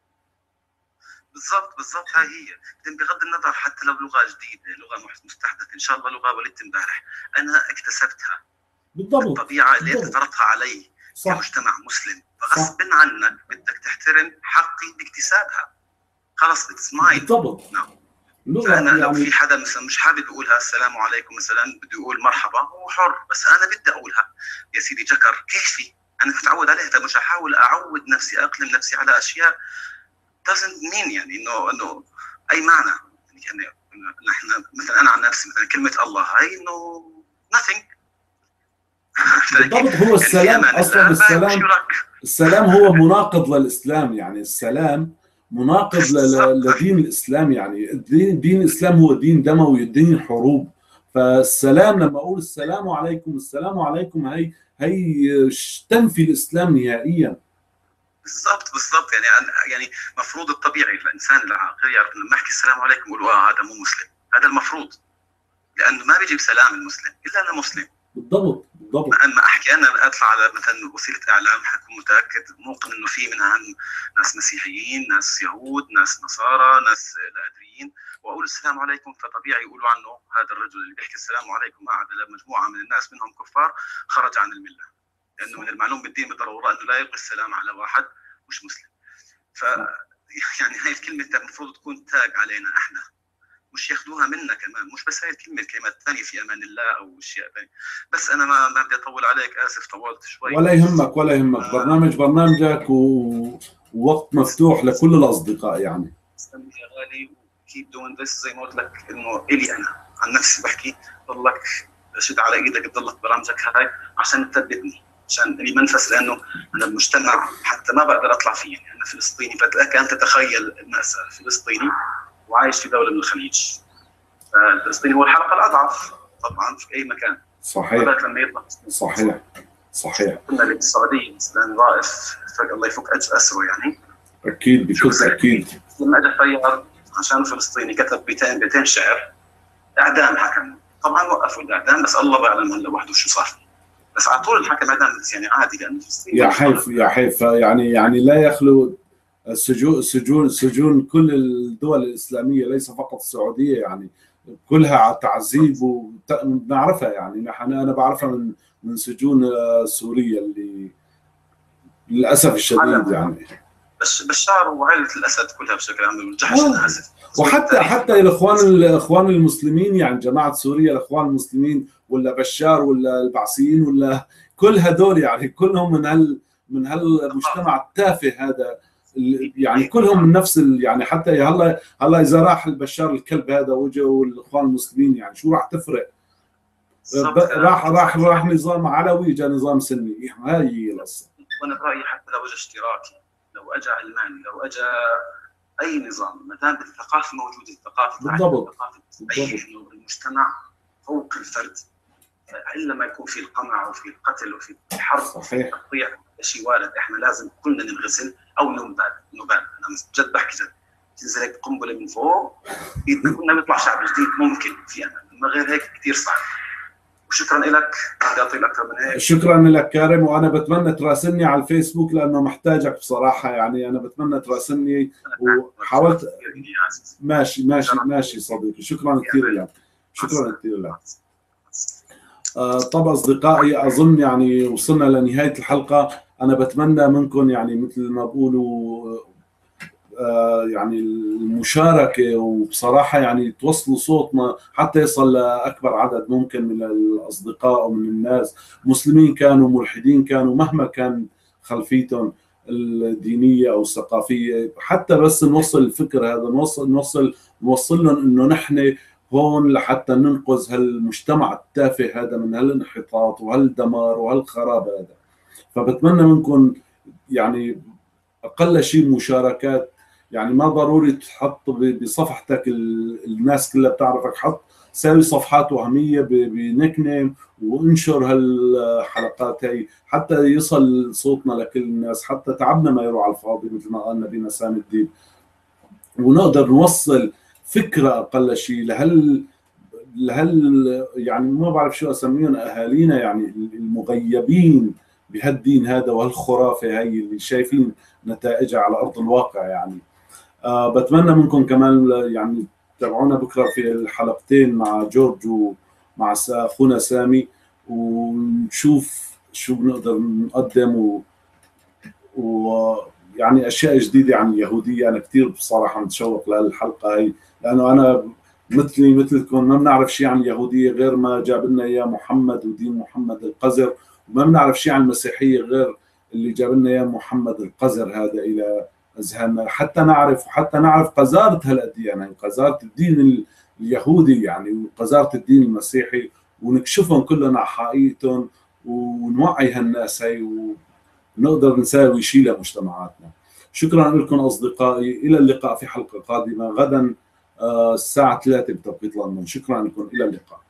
S6: بالضبط هاي هي. بغض النظر حتى لو لغه جديده، لغه مستحدثه، ان شاء الله لغه ولدت امبارح، انا اكتسبتها
S1: بالضبط.
S6: الطبيعه اللي انت فرضتها علي كمجتمع مسلم، فغصب عنك بدك تحترم حقي باكتسابها. خلص اتس ماين.
S1: بالضبط.
S6: فانا لو في حدا مثلا مش حابب يقولها السلام عليكم مثلا، بده يقول مرحبا، هو حر، بس انا بدي اقولها يا سيدي جكر كيفي، انا متعود عليها، فمش هحاول اعود نفسي اقلم نفسي على اشياء doesn't mean يعني انه اي معنى يعني. نحن مثلا انا عن نفسي مثلا كلمه الله هاي انه nothing.
S1: بالضبط. هو السلام يعني اصلا السلام هو مناقض للاسلام يعني، السلام مناقض لدين الاسلام يعني. دين الاسلام هو دين دموي، دين حروب. فالسلام لما اقول السلام عليكم هي تنفي الاسلام نهائيا.
S6: بالضبط يعني مفروض الطبيعي الانسان العاقل يعرف انه لما احكي السلام عليكم يقول هذا مو مسلم، هذا المفروض، لانه ما بيجيب سلام المسلم الا انا مسلم.
S1: بالضبط. بالضبط.
S6: ما احكي انا اطلع على مثلا وسيله اعلام حكون متاكد موقن انه في منها ناس مسيحيين، ناس يهود، ناس نصارى، ناس لا ادريين، واقول السلام عليكم، فطبيعي يقولوا عنه هذا الرجل اللي بيحكي السلام عليكم قاعد مجموعه من الناس منهم كفار خرج عن المله، لانه من المعلوم بالدين بالضروره انه لا يلقي السلام على واحد مش مسلم. ف يعني هاي الكلمه المفروض تكون تاج علينا احنا، مش ياخذوها منا كمان، مش بس هاي الكلمه، الكلمات الثانيه في امان الله او اشياء ثانيه. بس انا ما بدي اطول عليك، اسف طولت شوي.
S1: ولا يهمك ولا يهمك، برنامجك ووقت مفتوح لكل الاصدقاء يعني.
S6: استني يا غالي، وكيب دوين ذس زي ما قلت لك، انه الي انا عن نفسي بحكي، ضلك شد على ايدك تضلك برامجك هاي عشان تثبتني، عشان لي منفس، لانه انا بمجتمع حتى ما بقدر اطلع فيه. يعني انا فلسطيني، فلك ان تتخيل المأساة، فلسطيني وعايش في دوله من الخليج، فالفلسطيني هو الحلقه الاضعف طبعا في اي مكان.
S1: صحيح
S6: لما يطلع
S1: صحيح.
S6: كنا بالسعوديه مثلا رائف الله يفك اسره يعني،
S1: اكيد بكل تاكيد.
S6: لما اجى طيار عشان فلسطيني كتب بيتين شعر، اعدام حكم، طبعا وقفوا الاعدام، بس الله بعلم هلا وحده شو صار، بس على طول الحكم اعدام، بس يعني عادي لانه فلسطين
S1: يا حيف يعني لا يخلو سجون كل الدول الاسلاميه، ليس فقط السعوديه، يعني كلها تعذيب وبنعرفها. يعني انا بعرفها من سجون سوريا اللي للاسف الشديد يعني
S6: بشار وعائله الاسد كلها بشكل عام والجحش الاسد،
S1: وحتى الاخوان المسلمين، يعني جماعه سوريا الاخوان المسلمين ولا بشار ولا البعثيين ولا كل هذول، يعني كلهم من هالمجتمع التافه هذا، يعني كلهم من نفس يعني حتى هلا اذا راح البشار الكلب هذا وجوا الاخوان المسلمين، يعني شو راح تفرق؟ راح نظام علوي جاء نظام سني، هاي هي القصه.
S6: وانا برايي حتى لو اجى اشتراكي، لو اجى علماني، لو اجى اي نظام، ما دام الثقافه موجوده، الثقافه
S1: بالضبط
S6: انه المجتمع فوق الفرد، الا ما يكون في القمع وفي القتل وفي الحرب وفي التقطيع، شيء وارد. احنا لازم كلنا ننغسل او نبال. انا جد بحكي جد، تنزل هيك قنبله من فوق كنا نطلع شعب جديد، ممكن في امل، ما غير هيك كثير صعب. وشكرا لك، بدي اطيل اكثر من هيك.
S1: شكرا لك كارم، وانا بتمنى تراسلني على الفيسبوك لانه محتاجك بصراحه، يعني انا بتمنى تراسلني، وحاولت. ماشي صديقي، شكرا كثير لك، شكرا كثير لك. طب اصدقائي، اظن يعني وصلنا لنهايه الحلقه. انا بتمنى منكم يعني مثل ما بقولوا يعني المشاركه، وبصراحه يعني توصلوا صوتنا حتى يصل لاكبر عدد ممكن من الاصدقاء ومن الناس، مسلمين كانوا ملحدين كانوا، مهما كان خلفيتهم الدينيه او الثقافيه، حتى بس نوصل الفكر هذا، نوصل لهم انه نحن هون لحتى ننقذ هالمجتمع التافه هذا من هالانحطاط وهالدمار وهالخراب هذا. فبتمنى منكم يعني اقل شيء مشاركات، يعني ما ضروري تحط بصفحتك الناس كلها بتعرفك، حط ساوي صفحات وهميه بنكنه وانشر هالحلقات هي حتى يصل صوتنا لكل الناس، حتى تعبنا ما يروح على الفاضي مثل ما قال نبينا سامي الدين، ونقدر نوصل فكره اقل شيء لهال يعني ما بعرف شو اسميهم، اهالينا يعني المغيبين بهالدين هذا وهالخرافه هي اللي شايفين نتائجها على ارض الواقع. يعني بتمنى منكم كمان يعني تابعونا بكره في الحلقتين مع جورج ومع اخونا سامي، ونشوف شو بنقدر نقدم يعني اشياء جديده عن اليهوديه. انا كثير بصراحه متشوق لهالحلقه هي، لانه انا مثلكم ما بنعرف شيء عن اليهوديه غير ما جاب لنا اياه محمد ودين محمد القذر، وما بنعرف شيء عن المسيحيه غير اللي جاب لنا اياه محمد القذر هذا الى اذهاننا، حتى نعرف قذاره هالاديان، يعني قذاره الدين اليهودي يعني وقذاره الدين المسيحي، ونكشفهم كلنا على حقيقتهم ونوعي هالناس هي ونقدر نساوي شيء لمجتمعاتنا. شكرا لكم اصدقائي، الى اللقاء في حلقه قادمه غدا الساعه 3 بتوقيت لندن. شكرا لكم، الى اللقاء.